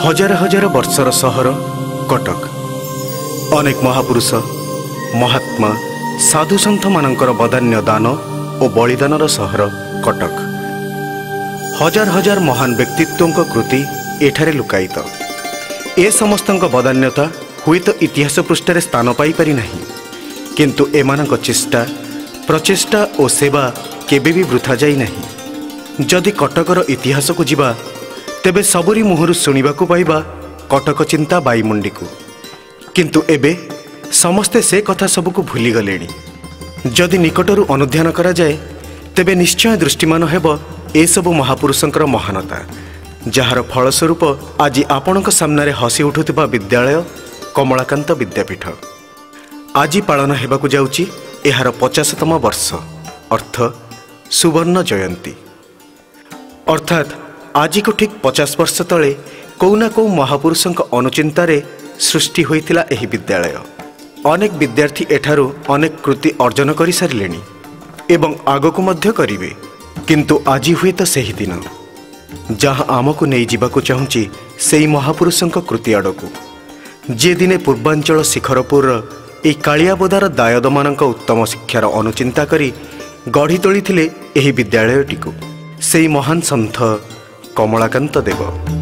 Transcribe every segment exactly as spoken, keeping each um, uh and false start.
हजार हजार वर्षर सहर कटक अनेक महापुरुष महात्मा साधु सन्थ मानकर बदान्य दान और बलिदानर सहर कटक। हजार हजार महान व्यक्तित्वों कृति एठारे लुकायित। ए समस्तଙ୍କ बदान्यता हुए तो इतिहास पृष्ठ स्थान पाई पारि नहीं, किंतु एमानଙ୍କ चेष्टा प्रचेष्टा और सेवा केबे भी वृथा जाई नहीं। जदि कटकर इतिहास को जिबा तेबे सबरी मुहरु सुनिबाकु पाइबा कटक चिंता बाईमुंडी को, किंतु एबे समस्ते से कथा सबको भूली गलेनी। जदि निकटरू अनुध्यान करा जाए तेबे निश्चय दृष्टिमान हेब ए सब महापुरुषंकर महानता, जार फलस्वरूप आज आपणक सामने हसी उठुथिबा विद्यालय कमलाकांत विद्यापीठ आज पालन हेबाकु जाउची एहार पचासतम वर्ष अर्थ सुवर्ण जयंती। अर्थात आज को ठीक पचास वर्ष तले कौना कौ महापुरुषंक अनुचिंतारे सृष्टि होइतिला एही विद्यालय। अनेक विद्यार्थी एठारू अनेक कृति अर्जन करि सारिलेनी एवं आगकु मध्य करिवे, किंतु आज हुए तो सही दिन जहाँ आमको नहीं जीवाकु चाहूँची सेई महापुरुषंक कृति आड़कू, जे दिने पूर्वांचल शिखरपुर ए कालियाबोदार दायदमानंक उत्तम शिक्षार अनुचिंता करी गढ़ी तोलिथिले एही विद्यालयटिकु सेई महान सन्थ Kamalakant Dev.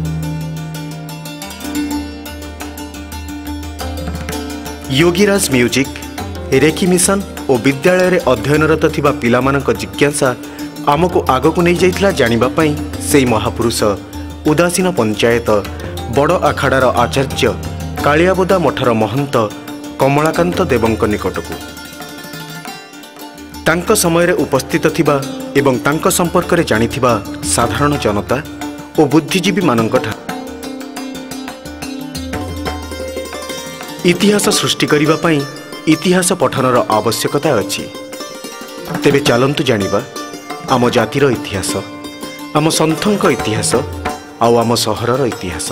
Yogiraj music reiki mission और विद्यालय रे अध्ययनरत थिबा पिलामानंक जिज्ञासा आमको आगको नहीं जाइथिला जानिबा पई सेई महापुरुष उदासीन पंचायत बड़ आखाड़ार आचार्य कालियाबोदा मठर महंत कमलाकांत देवंक निकटकू तांक समय रे उपस्थित थिबा एवं तांक संपर्क रे जानिथिबा साधारण जनता और बुद्धिजीवी मानंक ठा इतिहास सृष्टि करिबा पई इतिहास पठनर आवश्यकता अछि। तेबे चलंतु जानिबा आम जातिर इतिहास, आम सन्थंक इतिहास आउ आम सहरर इतिहास।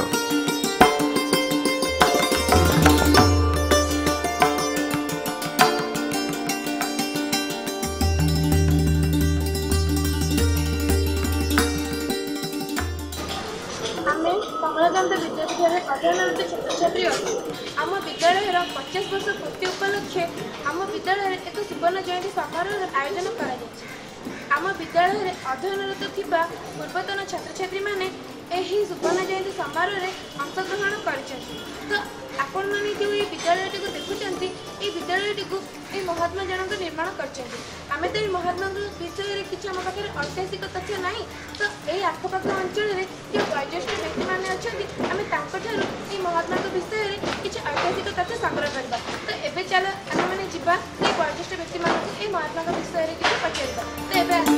कमलाकांत विद्यापीठ अध्ययनरत छात्र छात्री अच्छे। आम विद्यालय पचास वर्ष पूर्ति उपलक्षे आम विद्यालय एक सुवर्ण जयंती समारोह आयोजन कर आम विद्यालय अध्ययनरत थिबा पूर्वतन छात्र छात्री माने एही सुवर्ण जयंती समारोह अंशग्रहण कर आपण मैंने जो ये विद्यालय को देखुंत ये विद्यालय को महात्मा जनक निर्माण करें तो महात्मा विषय में किसी आम पाखे ऐतिहासिक तथ्य ना, तो ये आखपाख अंचल जो वयोज्येष्ठ व्यक्ति मैंने अच्छा महात्मा विषय में किसी ऐतिहासिक तथ्य संग्रह करवा। तो एवं चल आम मैंने जावा ये वयोज्येष्ठ व्यक्ति मानक ये महात्मा विषय में किसी पचार। तो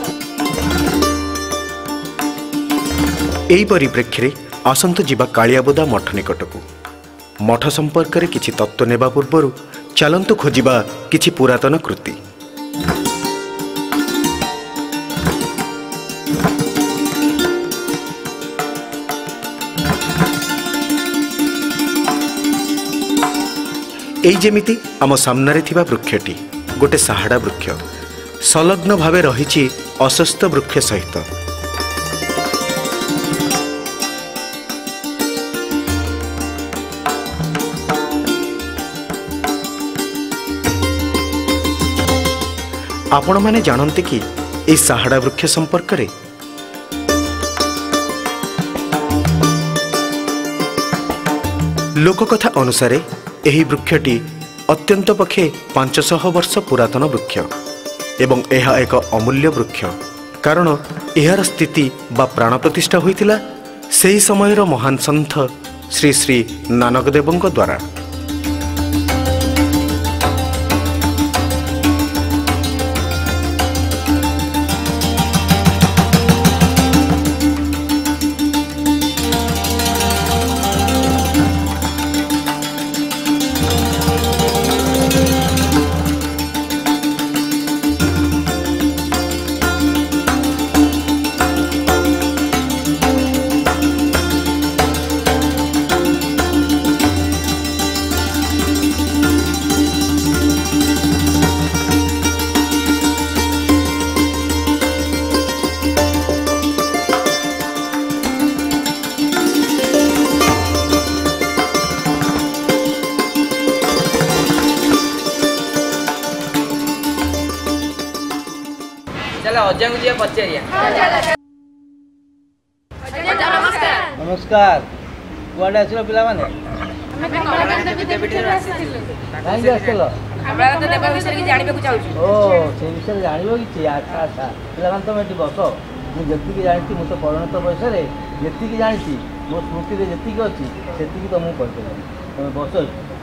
एही परिप्रेक्षी आसंतु जीवा कालियाबोदा मठ निकटकू। मठ संपर्क में किछि तत्व नेबा पूर्व चलंतु खोजिबा किछि पुरातन कृति। एई जेमिति आम सामनारे थिबा वृक्षटी गोटे साहाड़ा वृक्ष संलग्न भावे रहिछि अस्वस्थ वृक्ष सहित। आपण माने जानते कि ए साहाड़ा वृक्ष संपर्क रे लोककथा अनुसारे एही वृक्षटी अत्यंत पक्षे पांचशह वर्ष पुरातन वृक्ष एवं यह एक अमूल्य वृक्ष, कारण यार स्थिति बा प्राण प्रतिष्ठा होइतिला सेही समयर महान सन्थ श्री श्री नानक देवंक द्वारा। अजय को जी पचारिया। नमस्कार कुआडे आसिल पिला माने काहे आसिल हमरा तो देबा विषय की जानिबे को चाहू ओ से विषय जानिबो कि अच्छा अच्छा पिला मान तो मेटी बस मु जति की जानती मु तो परिणत बयस रे जति की जानती मो स्मृति रे जति की अछि सेति की तो मु करते तुम बस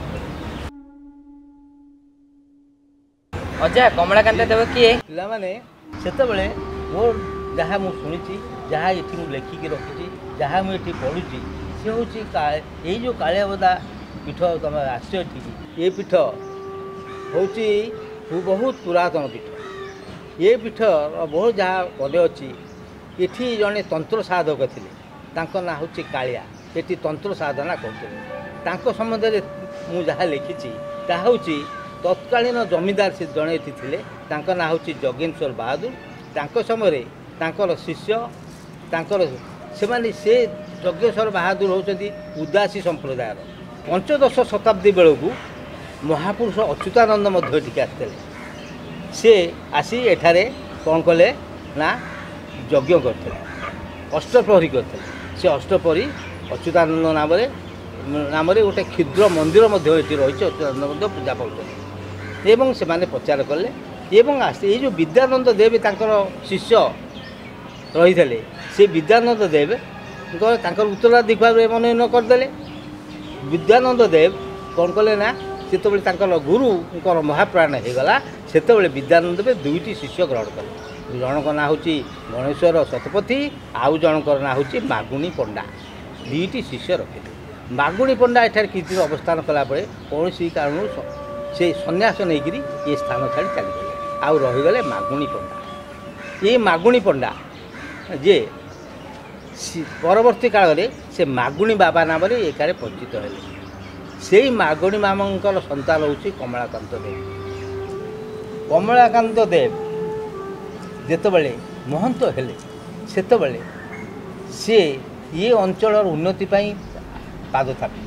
अजय कमलाकांत देव किए पिला माने सेते बेले मोर जहाँ मु शुणी जहाँ ये मुझे लेखिकी रखी जहाँ मुझे पढ़ुची सी हूँ यही जो कालियाबदा पीठ तुम आस ये पीठ हूँ बहुत पुरातन पीठ ये पीठ बहुत जहाँ पदे अच्छी ये जड़े तंत्र साधक थे ना हूँ कालिया ये तंत्र साधना करते संबंध में मुझे जहाँ लिखी हूँ तत्कालीन जमीदार से जड़े थे ना हूँ जगेश्वर बहादुर तांको समय तांकर शिष्य तांकर से माने से जगेश्वर बहादुर होती उदासी संप्रदायर पंचदश शताब्दी बेलू महापुरुष अच्युतानंद मध्य आसते सी आसी एठारे कौन कले ना यज्ञ करते अष्टप्रहरी करते से अष्टप्रहरी अच्युतानंद नाम नाम गोटे क्षुद्र मंदिर रही अच्युतानंद पूजा पाते से माने प्रचार कले एवं आस्ते ये जो विद्यानंद देव तांकर शिष्य रही थे से विद्यानंद देव उत्तराधिक भाव में मनोनयन करदे विद्यानंद देव कौन कले ना से गुरु महाप्राण हो गला से विद्यानंद देव दुईटी शिष्य ग्रहण कले जनक ना हूँ गणेश्वर शतपथी आउ जनकर ना हूँ मागुणी पंडा दुईटी शिष्य रखिले मागुणी पंडा एठार किसी अवस्थान कलापर कौन कारण से सन्यास नहीं ये स्थान छाड़ी चली आउ रहीगले मागुणी पंडा ये मागुणी पंडा जे परवर्ती काल में से मागुणी बाबा नाम एक परिचित है से मागुणी मामांकर संतान हूँ कमलाकांत देव कमलाकांत देव जितेबले महंत हेले सेतबले सी ये अंचल उन्नति पाद थापी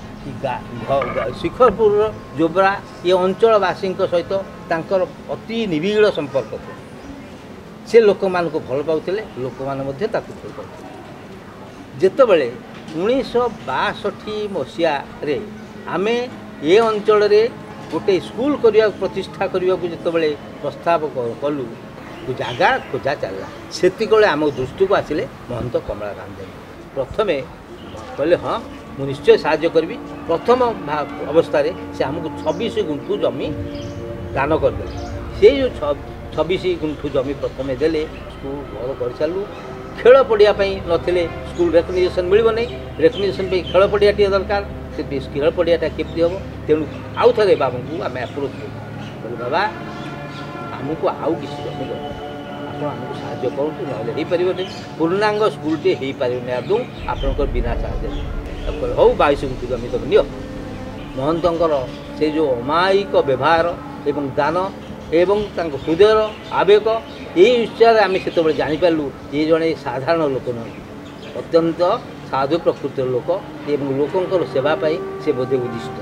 शिखरपुर जोब्रा ये अंचलवासी सहित तांकर अति निबिड़ संपर्क थे से लोक मान को भल पाते लोक मैंने भल पाते जितेबले उन्नीस बासठी मसीह आम ये अंचल गोटे स्कूल करने प्रतिष्ठा करने को जितेबले प्रस्ताव कलु जगह खोजा चलला से आम दृष्टि को आसिले महंत कमलाकांत प्रथमे कहले हाँ मु निश्चय साहाय्य करी प्रथम अवस्था से आमको छब्बीस गुंठू जमी दान करदे से जो छब्बीस गुंठू जमी प्रथम देले स्कूल घर कर सारू खेल पड़िया नथिले स्कूल रेकग्निशन मिल नहीं रेकग्निशन खेल पड़िया दरकार से खेल पड़ियाटा केमती हम तेणु आउ थे बाबू को आम अप्रोच करूँ बाबा आमको आउ किसी जमी दरकार आप साहाय्य करूँ ना पारे पूर्णांग स्कूलटे हो पारे आदू आपंकर बिना साहाय्य हौ बाईस गुंठू जमी तुम नियो महंतर से जो अमायिक व्यवहार एवं दान एवं हृदयर आवेग ये विषय आम से जानीपारू ये जड़े साधारण लोक नुह अत्यंत साधु प्रकृतिर लोक एवं लोकंर सेवाई से बोधे उद्दिष्ट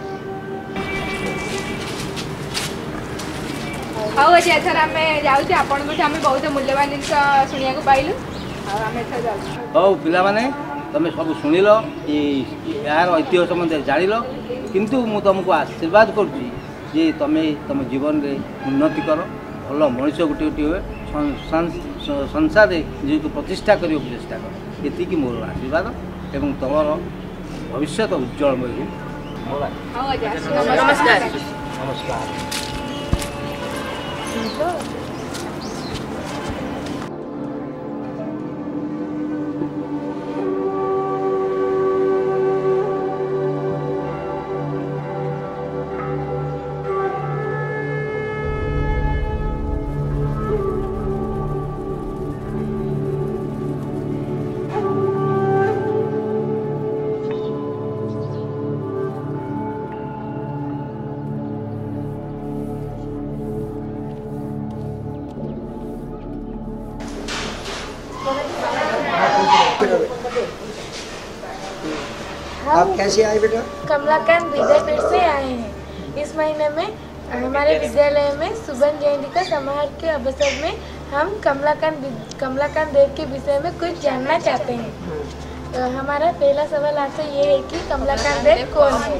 हाँ अच्छे एथर आम जाऊँ आपन बहुत मूल्यवान जिन शुणा पाइलु हौ पिला माने तुम सब शुणिल यार ऐतिह्य सम्बन्ध जान किंतु मु तुमको आशीर्वाद करुँची जे तुम्हें तुम जीवन में उन्नति कर भल मनीष गोटे गोटे हुए संसार जी प्रतिष्ठा करने को चेष्टा कर ये मोर आशीर्वाद एवं तुम भविष्य उज्जवलमय हो नमस्कार नमस्कार आप कैसे आए बेटा? कमलाकांत विद्यापीठ से आए हैं। इस महीने में हमारे विद्यालय में सुबन जयंती का समारोह के अवसर में हम कमलाकांत कमलाकांत देव के विषय में कुछ जानना चाहते हैं। तो हमारा पहला सवाल आपसे ये है कि कमलाकांत देव कौन है?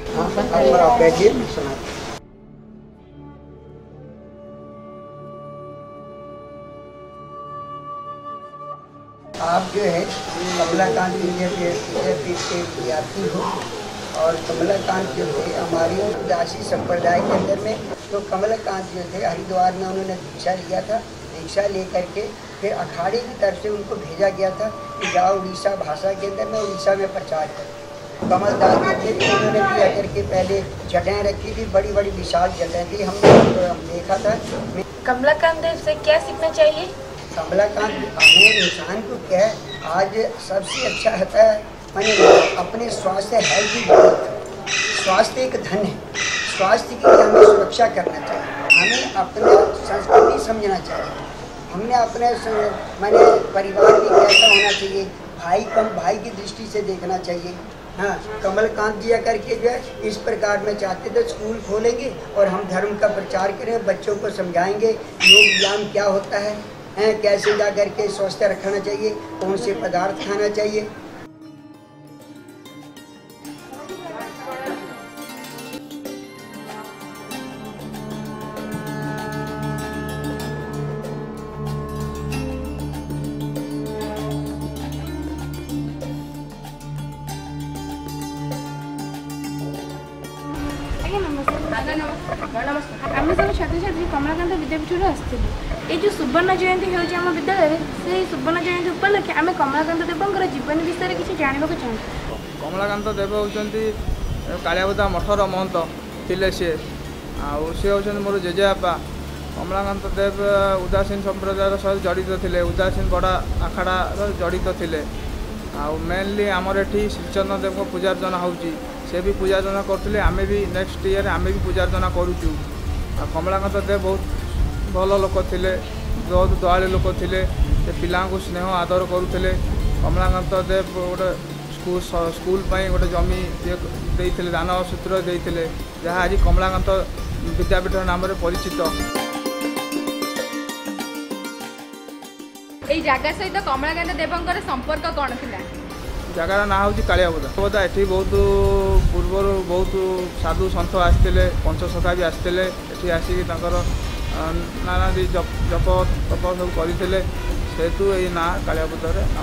आप जो है कमलाकांत विद्यापीठ के विद्यार्थी हो और कमलाकांत जो थे हमारी उदासी संप्रदाय के अंदर में, तो कमलाकांत जो थे हरिद्वार में उन्होंने दीक्षा लिया था। दीक्षा लेकर के फिर अखाड़े की तरफ से उनको भेजा गया था कि जाओ उड़ीसा भाषा के अंदर में उड़ीसा में प्रचार करो। कमलदास जो थे उन्होंने भी आकर के पहले जटाएँ रखी थी, बड़ी बड़ी विशाल जटाएँ थी, हमने हम देखा था। कमलाकांत देव से क्या सीखना चाहिए? कमलाकांत हमें इंसान को क्या है, आज सबसे अच्छा होता है मैंने अपने स्वास्थ्य हेल्थ की ग्रोथ। स्वास्थ्य एक धन है, स्वास्थ्य की हमें सुरक्षा करना चाहिए, हमें अपना संस्कृति समझना चाहिए, हमने अपने मैंने परिवार में कैसा होना चाहिए, भाई कम भाई की दृष्टि से देखना चाहिए। हाँ, कमलकांत जी आकर के जो है इस प्रकार में चाहते थे स्कूल खोलेंगे और हम धर्म का प्रचार करें, बच्चों को समझाएंगे योग व्यायाम क्या होता है, हैं कैसे जा करके स्वस्थ रखना चाहिए, कौन से पदार्थ खाना चाहिए। आम सब छात्र छात्री कमलाकांत विद्यापीठ आसलु। ये जो सुवर्ण जयंती हो विद्यालय से सुवर्ण जयंती उपलक्षे आम कमलाकांत देवଙ୍କର जीवन विषय में किसी जानवा चाहूँ। कमलाकांत देव होती कालियाबोदा मठर महंत थे सी सी हूँ मोर जेजेबापा। कमलाकांत देव उदासीन संप्रदाय सहित जड़ित थे, उदासीन बड़ा आखाड़ा जड़ित थे। मेनली आमर ये श्रीचंद्र देव पूजार्चना होची, से भी पूजार्चना करते, आम भी नेक्स्ट ईयर आम भी पूजार्चना करुचु। कमलाकांत देव बहुत भल लोक थे, बहुत दयालु लोक थे, पिला स्नेह आदर करुले। कमलाकांत देव गोटे स्कूल स्कूल गोटे जमी देते दान सूत्र देते, जहाँ आज कमलाकांत विद्यापीठ नाम परिचित। এই জায়গা সহিত কমলাকান্ত দেবଙ୍କର সম্পর্ক কোন ଥିଲା? जगार ना हूँ कालियाबोदा। बोदा ये बहुत पूर्वर बहुत साधु सन्थ आसते, पंचसखा भी आसते, ये आसिक नाना जप जप तप सब करते, सेतु ये ना कालियाबोदा नाम।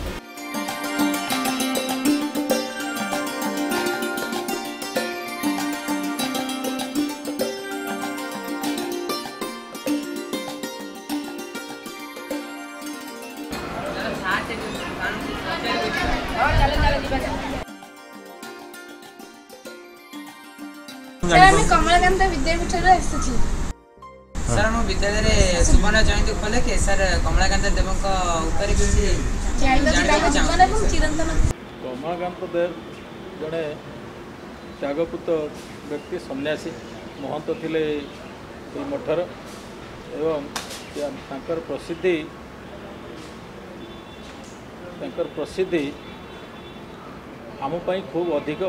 कमलाकांत विद्यापीठ सर मो विद्यालय सुवर्ण जयंती उपलक्षे सर कमलाकांत देव कमलाकांत देव जड़े त्यागपूत व्यक्ति सन्यासी महंत थे मठर एवं प्रसिद्धि प्रसिद्धि आमपाई खूब अधिक,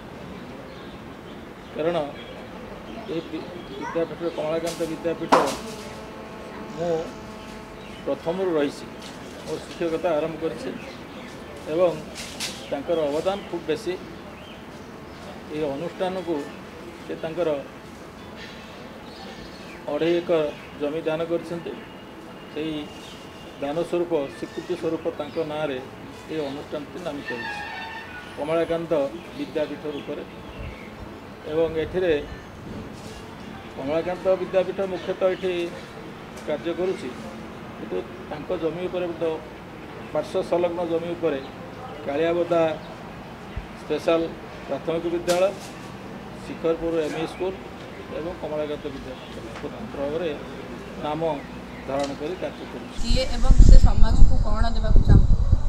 कारण ये विद्यापीठ कमलाकांत विद्यापीठ मु प्रथम रही और शिक्षकता आरंभ कर अवदान खूब बेसी। ये अनुष्ठान को से अढ़ाई एकर जमी दान कर दान स्वरूप स्वीकृति स्वरूप ना रे ये अनुष्ठान नामित हो कमलाकांत विद्यापीठ रूप एवं एथिरे कमलाकांत विद्यापीठ मुख्यतः ये कार्य करुच्ची, किंतु जमी उपर पार्श्व संलग्न जमी उपर कालियाबोदा स्पेशल प्राथमिक विद्यालय, शिखरपुर एमई स्कूल एवं कमलाकांत विद्यापीठ भाव नाम धारण कर कार्य कर समाज को कौन देवा चाहूँ?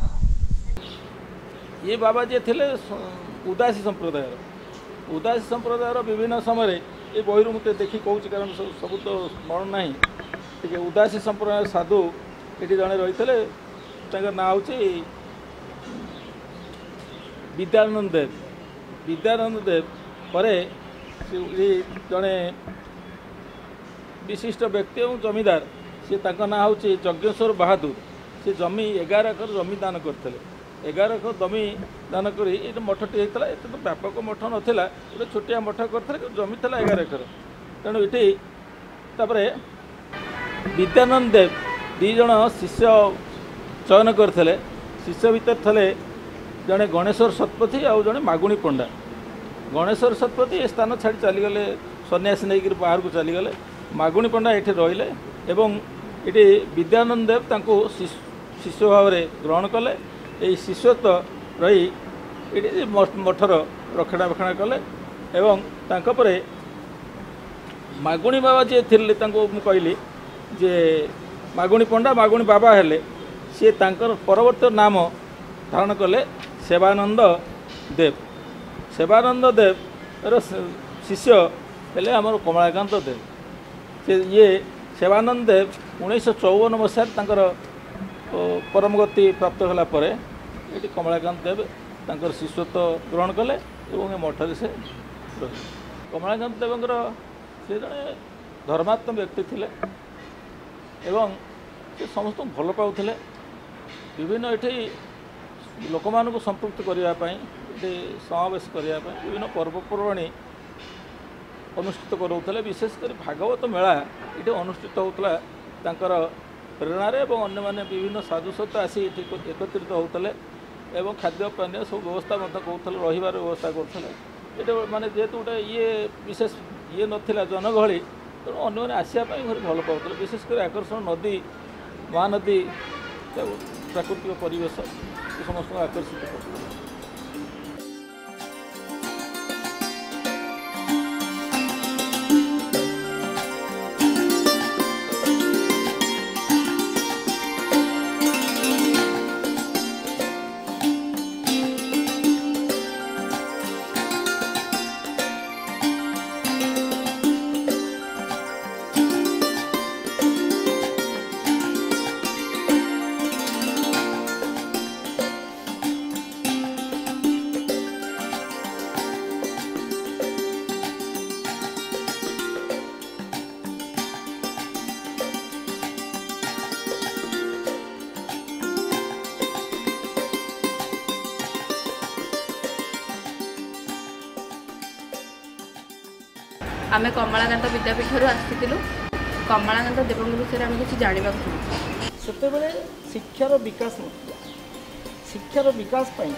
ये बाबा जी थे उदासी संप्रदाय उदासी संप्रदायर विभिन्न समय ये बही मत देखी कौन कारण सब तो स्मरण ना टे उदासी संप्रदाय साधु ये जड़े रही थे ना हूँ विद्यानंद देव। विद्यानंद देव पर जड़े विशिष्ट व्यक्ति और जमीदार सी ना हूँ यज्ञेश्वर बहादुर से जमी एगार एकर जमी दान करते एगार एकर जमी दान कर मठटी होता है तो व्यापक मठ नाला गोटे छोटिया मठ करते जमी था एगार एकर तेणु ये तापर विद्यानंद देव दीज शिष्य चयन करते शिष्य भितर थे जड़े गणेश्वर शतपथी आउ जड़े मागुणी पंडा गणेश्वर शतपथी ए स्थान छाड़ी चलीगले सन्यासी नहीं बाहर को चलीगले मागुणी पंडा ये रहिले एवं ये विद्यानंद देव तांको शिष्य भाव में ग्रहण कले ये शिष्यत्व रही ये मठर रक्षणाबेक्षण कले एवं तांको परे मागुणी बाबा जी थे कहली जे मागुणी पंडा मागुणी बाबा हेले सी तांकर परवर्त नाम धारण कले सेवानंद देव सेवानंद देव शिष्य हेले आमर कमलाकांत देव से ये सेवानंद देव उन्नीस चौवन मसीह परम गति प्राप्त होगापर ये कमलाकांत देव तांकर शिष्यत्व ग्रहण कले और मठरे से रही कमलाकांत देवंकर से जड़े धर्मात्म व्यक्ति थे एवं से समस्त भल पाउथिले विभिन्न ये लोक मानक संपृक्त करने ये समावेश करने विभिन्न पर्वपर्वाणी अनुष्ठित करोले विशेषकर भागवत मेला ये अनुष्ठित होता तांकर प्रेरणार एवं अन्य माने विभिन्न साधुसत आसी एकत्रित होते एवं खाद्य पानीय सब व्यवस्था कहते रही व्यवस्था करते ये माने जेहेतु गोटे ये विशेष ये नाला जनगहली तेणु अन्य आसापी भारी भल पाते विशेषकर आकर्षण नदी महानदी प्राकृतिक परिवेश समस्त आकर्षित कर आमे कमलाकांत विद्यापीठ आसीलु कमलाकांत देव विषय आम किसी जानवा से शिक्षार विकास ना शिक्षार विकास पाई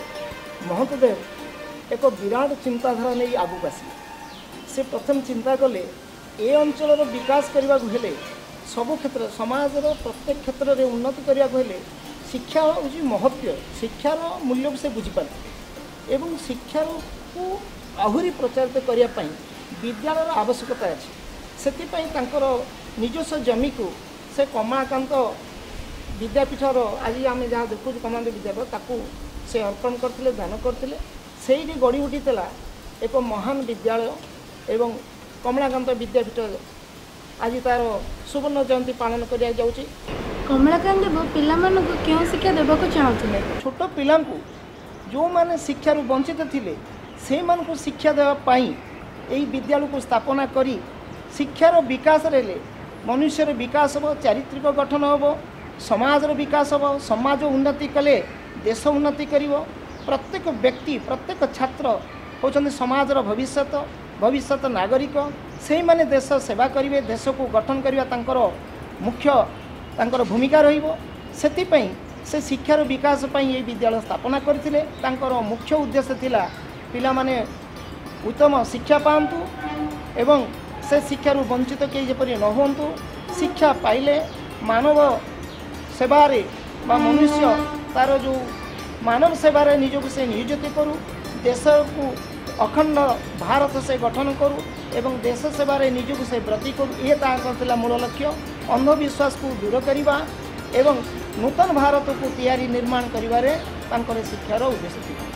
महतदेव एक विराट चिंताधारा नहीं आगू आसी से प्रथम चिंता कले ए अंचल विकास करने को हेले सबु क्षेत्र समाज प्रत्येक क्षेत्र में उन्नति करने को हेले शिक्षा हूँ महत्व शिक्षार मूल्य को से बुझीपारे एवं शिक्षार को आहरी प्रचारित करने विद्यालय आवश्यकता अच्छी से निजस्व जमी को से कमलाकांत विद्यापीठर आज आम जहाँ देखु कमलाकांत विद्यापीठ ताकू से अर्पण करते दान करते से गढ़ी उठीला एक महान विद्यालय एवं कमलाकांत विद्यापीठ आज तार सुवर्ण जयंती पालन कर जाऊँगी। कमलाकांत पिला क्यों शिक्षा देवाक चाहते छोट पिला जो मैंने शिक्षार वंचित थे से मानक शिक्षा देवाई यही विद्यालय को स्थापना करी शिक्षार विकास रेले मनुष्यर विकास हो चारित्रिक गठन हो समाजर विकास हो समाज उन्नति कले देश उन्नति कर प्रत्येक व्यक्ति प्रत्येक छात्र होचंदी समाजर भविष्यत भविष्यत नागरिक से माने देश सेवा करेंगे देश को गठन करवा तांकर मुख्य तांकर भूमिका रहिबो सेति पई से शिक्षार विकास पई ये विद्यालय स्थापना करथिले तांकर मुख्य उद्देश्य थिला पिला माने उत्तम शिक्षा पातु एवं से शिक्षार वंचित किए जपरी न हुंतु शिक्षा पाइले मानव सेवारे बा मनुष्य तार जो मानव सेवारे निजक से नियोजित करू देश को अखंड भारत से गठन करू एवं देश सेवारे निजक से व्रती करू ये तार मूल लक्ष्य अंधविश्वास को दूर करवा एवं नूतन भारत को तैयारी निर्माण करिवारे तांकर शिक्षार उद्देश्य थी।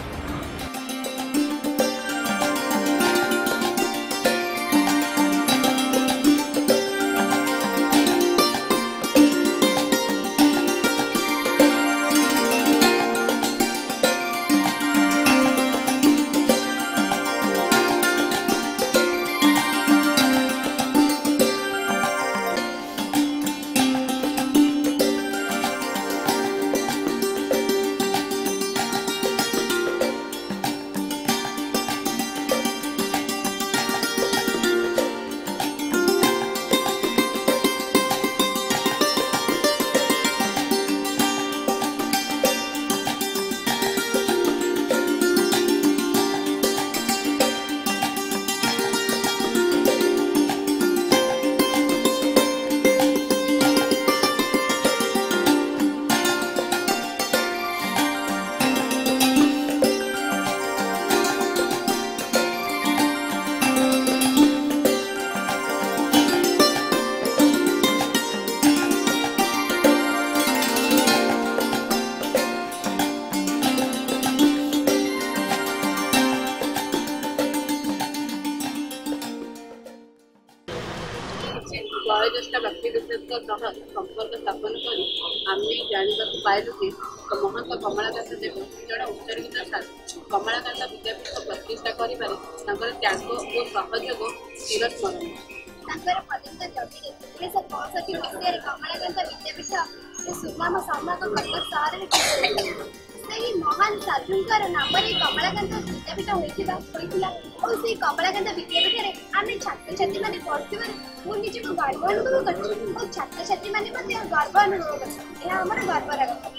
ବয়োଜ୍ୟେଷ୍ଠ ବ୍ୟକ୍ତିବିଶେଷଙ୍କ ସହ ସମ୍ପର୍କ ସ୍ଥାପନ କରି ଆମେ ଜାଣିବାକୁ ପାଇଲୁ ଯେ ମହନ୍ତ କମଳାକାନ୍ତ ଦେବ ଜଣେ ଉଚ୍ଚଶିକ୍ଷିତ ଛାତ୍ର। କମଳାକାନ୍ତ ବିଦ୍ୟାପୀଠ ପ୍ରତିଷ୍ଠା କରିବାରେ ତାଙ୍କର ତ୍ୟାଗ ଓ ସହଯୋଗ ଚିରସ୍ମରଣୀୟ। ତାଙ୍କର ପ୍ରଦତ୍ତ ଜମିରେ ଉଣେଇଶହ ପଞ୍ଚଷଠି ମସିହାରେ କମଳାକାନ୍ତ ବିଦ୍ୟାପୀଠ ସୁନାମ ସମ୍ମାନ କଟକ ସହରରେ ସେହି ମହାନ ସାଧୁଙ୍କର ନାମରେ କମଳାକାନ୍ତ ବିଦ୍ୟାପୀଠ ହୋଇଥିବା ହୋଇଥିଲା ଓ ସେହି କମଳାକାନ୍ତ ବିଦ୍ୟାପୀଠରେ ଆମେ ଛାତ୍ରଛାତ୍ରୀମାନେ ପଢ଼ୁଥିବାରୁ ମୁଁ ନିଜକୁ ଗର୍ବ ଅନୁଭବ କରୁଛି ଓ ଛାତ୍ରଛାତ୍ରୀମାନେ ମଧ୍ୟ ଗର୍ବ ଅନୁଭବ କରୁଛନ୍ତି। ଏହା ଆମର ଗର୍ବର କଥା।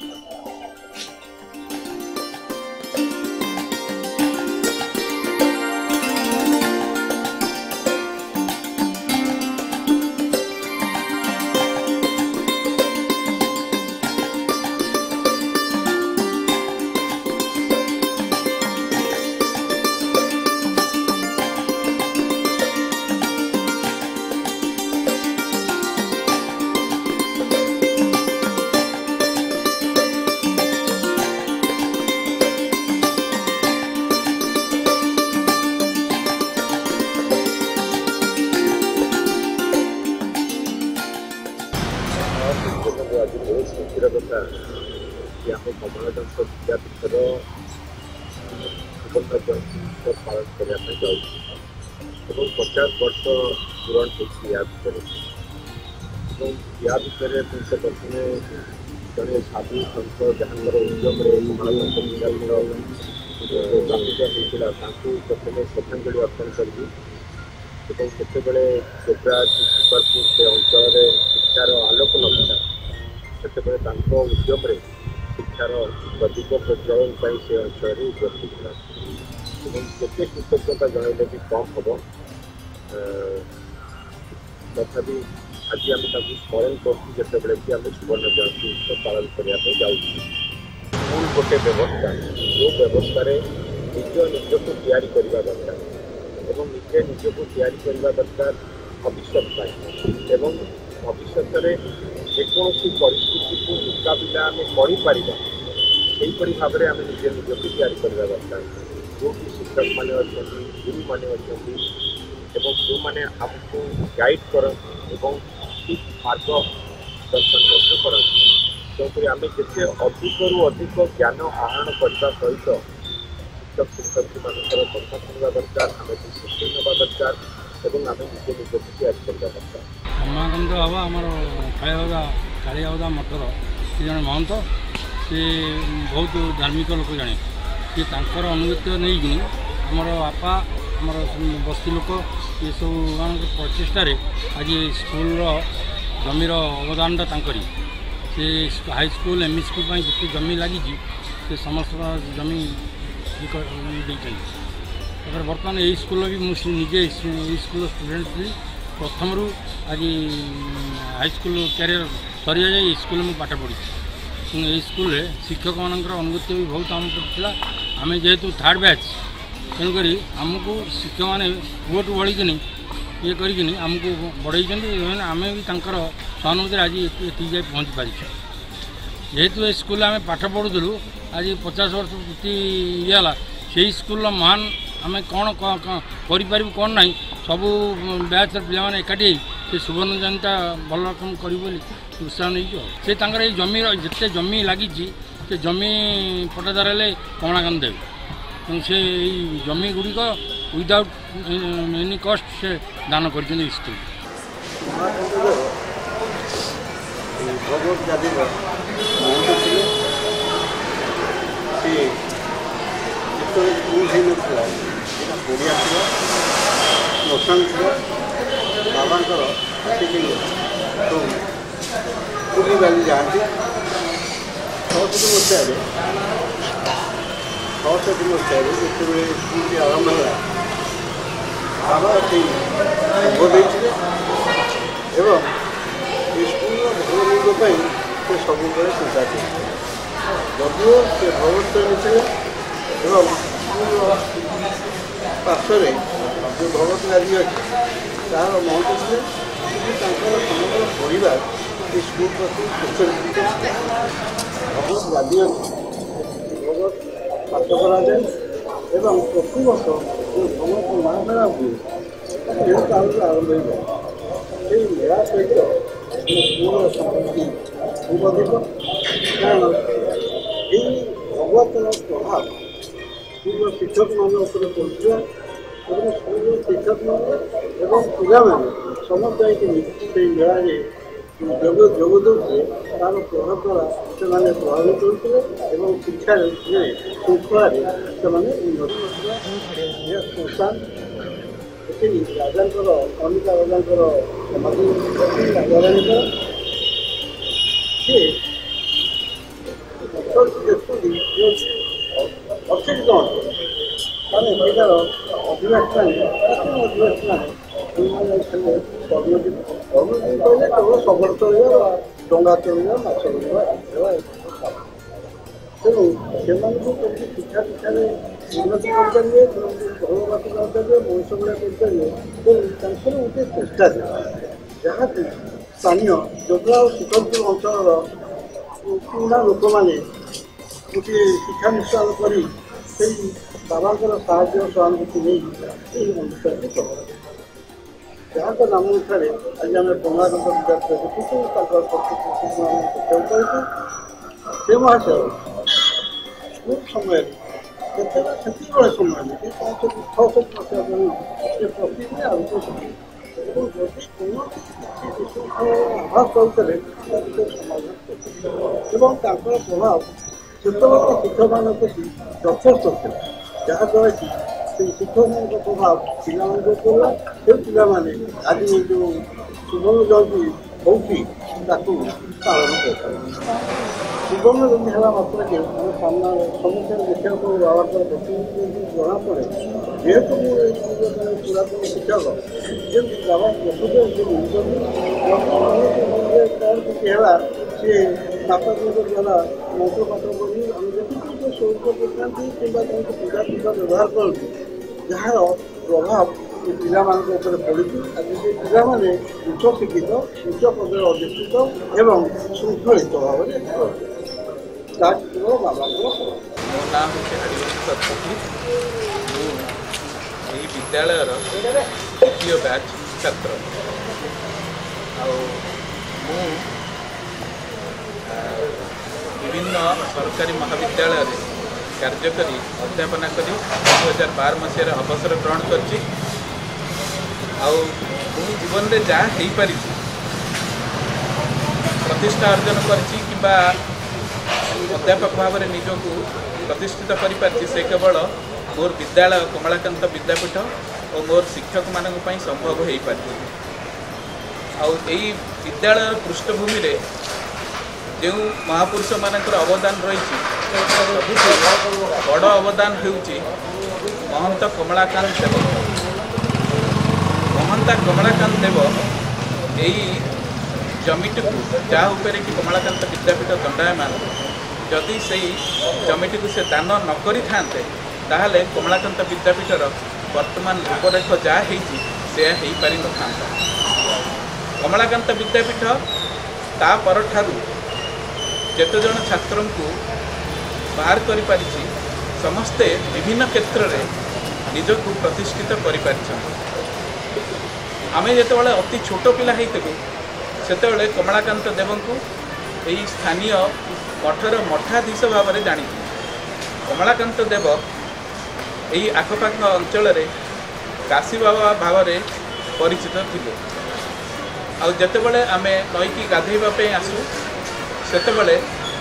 आज बहुत खुशीर कथा कि आम कमलाकांत विद्यापीठर सुवर्ण जयंती पालन करने जाऊँ पचास वर्ष पूरण होती या भितर या भितर से प्रथम जड़े साधु सन्त जहाँ उद्यम कमलाकांत विद्यापीठ स्थापित होता प्रथम श्रद्धांजलि अर्पण करी केतबले देवराज सुपारपुर से अंचल शिक्षार आलोक नथा से उद्यम शिक्षार प्रदीप प्रज्वलन से अंचल उपस्थित था केते कृतज्ञता जनइले भी कम हम तथापि आज आम स्मरण करते कि आम सुवर्ण जयंती उत्सव पालन करने जाऊँ स्कूल गोटे व्यवस्था जो व्यवस्था निज निजक या दरकार एवं निजे निजक या दरकार भविष्य एवं भविष्य जेकोसी परिस्थिति को मुकाबिला आम कर सहीपरी भाव में आम निजे निजक या दरकार जो भी शिक्षक मैंने अच्छा गुरु मैंने अच्छा जो मैंने आमको गाइड करती ठीक मार्ग दर्शन करती तेणुक आम जिते अधिक रु अधिक ज्ञान आहरण करने सहित शिक्षक शिक्षार्थी मान कथा शुणा दरकार आम शिक्षण ना दरकार एवं आम निजे निजक तैयारी करवा दरकार। कमलाकांत बाबा आमर कालियाबदा कालियाबदा मठर से जन महंत सी बहुत धार्मिक लोक जाने सी तांकर अनुगत्य नहीं आमर बापा आमर बस्ती लोक ये सब मान प्रचेषार आज स्कूल जमीर अवदानटा तांकरी से high school M E school जिते जमी लगी से समस्त जमी देते बर्तमान यही स्कूल भी मुझे निजे स्कूल स्टूडेंट थी प्रथम रू आज हाई स्कूल कैरियर सरी जाए स्कूल में पाठ पढ़ी यही स्कूल शिक्षक मान अनुगत्य भी बहुत आम पड़ा आम जेहेतु थार्ड बैच तेणुक आमको शिक्षक मैंने वोट बढ़ी ये करमको बढ़ई आम भी सहानुभूति आज ये जाए पहुँची पारी जेहेतु ये स्कूल आम पाठ पढ़ुलु आज पचास वर्ष पूर्ति ये से स्कूल महान आम कौन कर कौन ना सबू बैच पे एकाठी से सुवर्ण जयंती भल रकम कर उत्साह नहीं से जमी जिते जमी लगी से जमी पट्टादार है कमलाकांत देव से जमी गुड़िक विदाउट एनी कस्ट से दान कर स्कूल भगवत जाति जो स्कूल हो नाला पड़िया श्मशान बाबा बुली बाली जाती छठी मसीह छठी मसीह जिते स्कूल आरंभ है बाबा ये भोग देते एवं स्कूल भल से सब चिंता थे जदिव से भगवत मिले एवं पार्श्व जो भगवत गादी अच्छे तार महत्व थे समग्र परिवार स्कूल प्रति भगवत गादी अच्छे भगवत पाठ कराए एवं प्रति वर्ष जो भगवत महामेला हुए आरंभ हो ସେଇ ମେଳା ସହିତ ସ୍କୁଲର ସମ୍ପୃକ୍ତି ଖୁବ୍ ଅଧିକ। କାରଣ ଏହି ଭଗବତର ପ୍ରଭାବ ସ୍କୁଲର ଶିକ୍ଷକମାନଙ୍କ ଉପରେ ପଡ଼ୁଥିଲା ଏବଂ ସ୍କୁଲର ଶିକ୍ଷକମାନେ ଏବଂ ପିଲାମାନେ ସମସ୍ତେ ଏଠି ସେଇ ମେଳାରେ ଯୋଗ ଯୋଗ ଦେଉଥିଲେ। ତା'ର ପ୍ରଭାବ ଦ୍ୱାରା ସେମାନେ ପ୍ରଭାବିତ ହେଉଥିଲେ ଏବଂ ଶିକ୍ଷାରେ ଶୃଙ୍ଖଳାରେ ସେମାନେ ଉନ୍ନତି କରୁଥିଲେ। ଏହା ସଂସ୍ଥାନ ଏଠି ରାଜାଙ୍କର କନିକା ରାଜାଙ୍କର ସମାଧି ରାଜାରାଣୀଙ୍କର ସେ ଦେଖୁଛନ୍ତି ଅତ୍ୟଧିକ ଅଞ୍ଚଳ ମାନେ ଏଠିକାର ଅଧିବାସୀ ମାନେ ଅଧିବାସୀ ମାନେ ସେମାନେ ଥିଲେ କର୍ମଜୀବୀ। କର୍ମଜୀବୀ କହିଲେ କେବଳ ଶଗଡ଼ ଚଳିବା ବା ଡଙ୍ଗା ଚଳିବା ମାଛ ଧରିବା ତେଣୁ ସେମାନଙ୍କୁ କେମିତି ଶିକ୍ଷା ଶିକ୍ଷାରେ ଉନ୍ନତି କରିପାରିବେ, ଭଲ ବାଟ କରିପାରିବେ, ମଣିଷ ଭଳିଆ କରିପାରିବେ ତେଣୁ ତାଙ୍କର ଗୋଟିଏ ଚେଷ୍ଟା ଥିଲା ଯାହାକି ସ୍ଥାନୀୟ ଯୋଗ୍ୟ ଆଉ ଶିଖରପୁର ଅଞ୍ଚଳର ପୁରୁଣା ଲୋକମାନେ ଗୋଟିଏ ଶିକ୍ଷାନୁଷ୍ଠାନ କରି ସେଇ ବାବାଙ୍କର ସାହାଯ୍ୟ ସହାନୁଭୂତି ନେଇ ଏହି ଅନୁଷ୍ଠାନକୁ ପ୍ରଭାବ ଯାହାଙ୍କ ନାମ ଅନୁସାରେ ଆଜି ଆମେ କମଳାକାନ୍ତ ବିଦ୍ୟାପୀଠ ଦେଖିଛୁ। ତାଙ୍କର ପ୍ରତିଷ୍ଠିତ ଆମେ ଦେଖିବାକୁ ପାଇଛୁ। ସେ ମହାଶୟ ସ୍କୁଲ ସମୟରେ ସେତେବେଳେ ସେତିକିବେଳେ ସମୟରେ ସେ ପାଞ୍ଚଶହ ଛଅଶହ ମସିହା ବେଳୁ ସେ ପ୍ରତିଦିନ ଆଲୋଚନା ଏବଂ ଯଦି କୌଣସି କିଛି ବିଶୃଙ୍ଖଳ ଆଭାସ ପାଉଥିଲେ ତା ଭିତରେ ସମାଧାନ କରୁଥିଲେ ଏବଂ ତାଙ୍କର ପ୍ରଭାବ ସେତେବେଳେ ଶିକ୍ଷକମାନଙ୍କ ପ୍ରତି ଯଥେଷ୍ଟ ଥିଲା ଯାହାଦ୍ୱାରା କି ସେଇ ଶିକ୍ଷକମାନଙ୍କ ପ୍ରଭାବ ପିଲାମାନଙ୍କ ଉପରେ ସେ ପିଲାମାନେ ଆଜି ଯେଉଁ ସୁବର୍ଣ୍ଣ ଜୟନ୍ତୀ ହେଉଛି ତାକୁ ପାଳନ କରିଥାନ୍ତି। ସୁବର୍ଣ୍ଣ ଜୟନ୍ତୀ ହେବା ମାତ୍ରକେ ଆମେ ସାମ୍ନା ସମ୍ମୁଖରେ ଦେଖିବାକୁ ବାବାଙ୍କର ପ୍ରତିନିଧି ଜଣାପଡ଼େ। ଯେହେତୁ ମୁଁ ଏ ଜଣେ ପୁରାତନ ଶିକ୍ଷକ ଯେମିତି ବାବା ପ୍ରକୃତରେ ସେ ନେଉଛନ୍ତି କ'ଣ କିଛି ହେଲା ସିଏ ମାତାଙ୍କ ଦ୍ୱାରା ମନ୍ତ୍ର ପାଠ କରି ଆମେ ଦେଖୁଛୁ ଯେ ସ୍ୱରୂପ ପକାନ୍ତି କିମ୍ବା ତାଙ୍କୁ ପୂଜା ପୂଜା ବ୍ୟବହାର କରନ୍ତି ଯାହାର ପ୍ରଭାବ ଏ ପିଲାମାନଙ୍କ ଉପରେ ପଡ଼ିଛି। ଆଜି ସେ ପିଲାମାନେ ଉଚ୍ଚ ଶିକ୍ଷିତ ଉଚ୍ଚ ପଦରେ ଅଧିଷ୍ଠିତ ଏବଂ ଶୃଙ୍ଖଳିତ ଭାବରେ ତା କେବଳ ବାବାଙ୍କର। ମୋ ନାଁ ହେଉଛି ଆଦିବାସୀ ଶତପଥୀ। ମୁଁ ଏହି ବିଦ୍ୟାଳୟର ଦ୍ୱିତୀୟ ବ୍ୟାଚ୍ ଛାତ୍ର। ଆଉ ମୁଁ ବିଭିନ୍ନ ସରକାରୀ ମହାବିଦ୍ୟାଳୟରେ କାର୍ଯ୍ୟ କରି ଅଧ୍ୟାପନା କରି ଦୁଇ ହଜାର ବାର ମସିହାରେ ଅବସର ଗ୍ରହଣ କରିଛି। ଆଉ ମୁଁ ଜୀବନରେ ଯାହା ହେଇପାରିଛି ପ୍ରତିଷ୍ଠା ଅର୍ଜନ କରିଛି କିମ୍ବା ଅଧ୍ୟାପକ ଭାବରେ ନିଜକୁ ପ୍ରତିଷ୍ଠିତ କରିପାରିଛି ସେ କେବଳ ମୋର ବିଦ୍ୟାଳୟ କମଳାକାନ୍ତ ବିଦ୍ୟାପୀଠ ଓ ମୋର ଶିକ୍ଷକମାନଙ୍କ ପାଇଁ ସମ୍ଭବ ହୋଇପାରିଛି। ଆଉ ଏହି ବିଦ୍ୟାଳୟର ପୃଷ୍ଠଭୂମିରେ ଯେଉଁ ମହାପୁରୁଷମାନଙ୍କର ଅବଦାନ ରହିଛି ବଡ଼ ଅବଦାନ ହେଉଛି ମହନ୍ତ କମଳାକାନ୍ତ ଦେବ। ମହନ୍ତା କମଳାକାନ୍ତ ଦେବ ଏହି ଜମିଟିକୁ ଯାହା ଉପରେ କି କମଳାକାନ୍ତ ବିଦ୍ୟାପୀଠ ଦଣ୍ଡାୟମାନ ଯଦି ସେହି ଜମିଟିକୁ ସେ ଦାନ ନ କରିଥାନ୍ତେ ତାହେଲେ କମଳାକାନ୍ତ ବିଦ୍ୟାପୀଠର ବର୍ତ୍ତମାନ ରୂପରେଖ ଯାହା ହେଇଛି ସେୟା ହେଇପାରିନଥାନ୍ତା। କମଳାକାନ୍ତ ବିଦ୍ୟାପୀଠ ତା ପରଠାରୁ ଯେତେ ଜଣ ଛାତ୍ରଙ୍କୁ ବାହାର କରିପାରିଛି ସମସ୍ତେ ବିଭିନ୍ନ କ୍ଷେତ୍ରରେ ନିଜକୁ ପ୍ରତିଷ୍ଠିତ କରିପାରିଛନ୍ତି। ଆମେ ଯେତେବେଳେ ଅତି ଛୋଟ ପିଲା ହେଇଥିଲୁ ସେତେବେଳେ କମଳାକାନ୍ତ ଦେବଙ୍କୁ ଏହି ସ୍ଥାନୀୟ ମଠର ମଠାଧୀଶ ଭାବରେ ଜାଣିଥିଲେ। କମଳାକାନ୍ତ ଦେବ ଏହି ଆଖପାଖ ଅଞ୍ଚଳରେ କାଶୀ ବାବା ଭାବରେ ପରିଚିତ ଥିଲେ। ଆଉ ଯେତେବେଳେ ଆମେ ନଈକି ଗାଧୋଇବା ପାଇଁ ଆସୁ ସେତେବେଳେ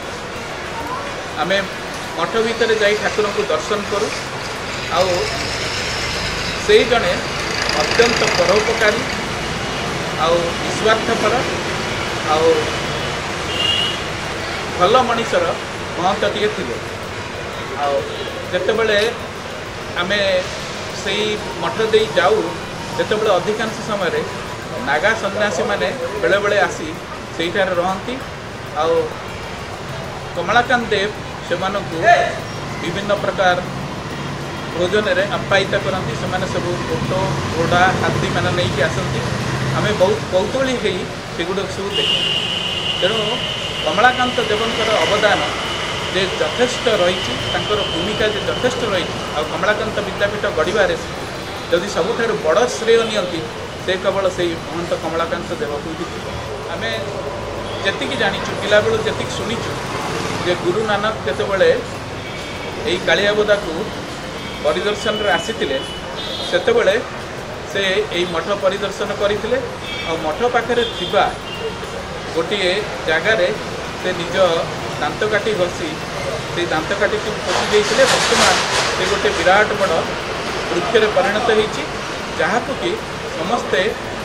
ଆମେ ମଠ ଭିତରେ ଯାଇ ଠାକୁରଙ୍କୁ ଦର୍ଶନ କରୁ। ଆଉ ସେଇ ଜଣେ ଅତ୍ୟନ୍ତ ପରୋପକାରୀ ଆଉ ନିସ୍ୱାର୍ଥପର ଆଉ ଭଲ ମଣିଷର ମହନ୍ତଟିଏ ଥିଲେ। ଆଉ ଯେତେବେଳେ ଆମେ ସେଇ ମଠ ଦେଇ ଯାଉ ସେତେବେଳେ ଅଧିକାଂଶ ସମୟରେ ନାଗା ସନ୍ନ୍ୟାସୀମାନେ ବେଳେବେଳେ ଆସି ସେଇଠାରେ ରହନ୍ତି। ଆଉ କମଳାକାନ୍ତ ଦେବ ସେମାନଙ୍କୁ ବିଭିନ୍ନ ପ୍ରକାର ଭୋଜନରେ ଆପ୍ୟାୟିତ କରନ୍ତି। ସେମାନେ ସବୁ ଓଟ ଘୋଡ଼ା ହାତୀମାନେ ନେଇକି ଆସନ୍ତି। ଆମେ ବହୁତ କୌତୂହଳୀ ହେଇ ସେଗୁଡ଼ାକ ସବୁ ଦେଖୁ। ତେଣୁ କମଳାକାନ୍ତ ଦେବଙ୍କର ଅବଦାନ ଯେ ଯଥେଷ୍ଟ ରହିଛି ତାଙ୍କର ଭୂମିକା ଯେ ଯଥେଷ୍ଟ ରହିଛି। ଆଉ କମଳାକାନ୍ତ ବିଦ୍ୟାପୀଠ ଗଢ଼ିବାରେ ଯଦି ସବୁଠାରୁ ବଡ଼ ଶ୍ରେୟ ନିଅନ୍ତି से केवल से महंत कमलाकांत देवकुंड आम जी जाचु पिला बेलू जी शुणीचु जे गुरु नानक केतबले यही कालियाबोदा को परिदर्शन आसीथिले सेतेबेले से यही मठ परिदर्शन करते मठ पाखे थिबा गोटे जगार से निज दांतकाठी घसी से दांतकाठी को पोषि देते बर्तमान से गोटे विराट बड़ वृक्ष परिणत होती जहाँ कि समस्ते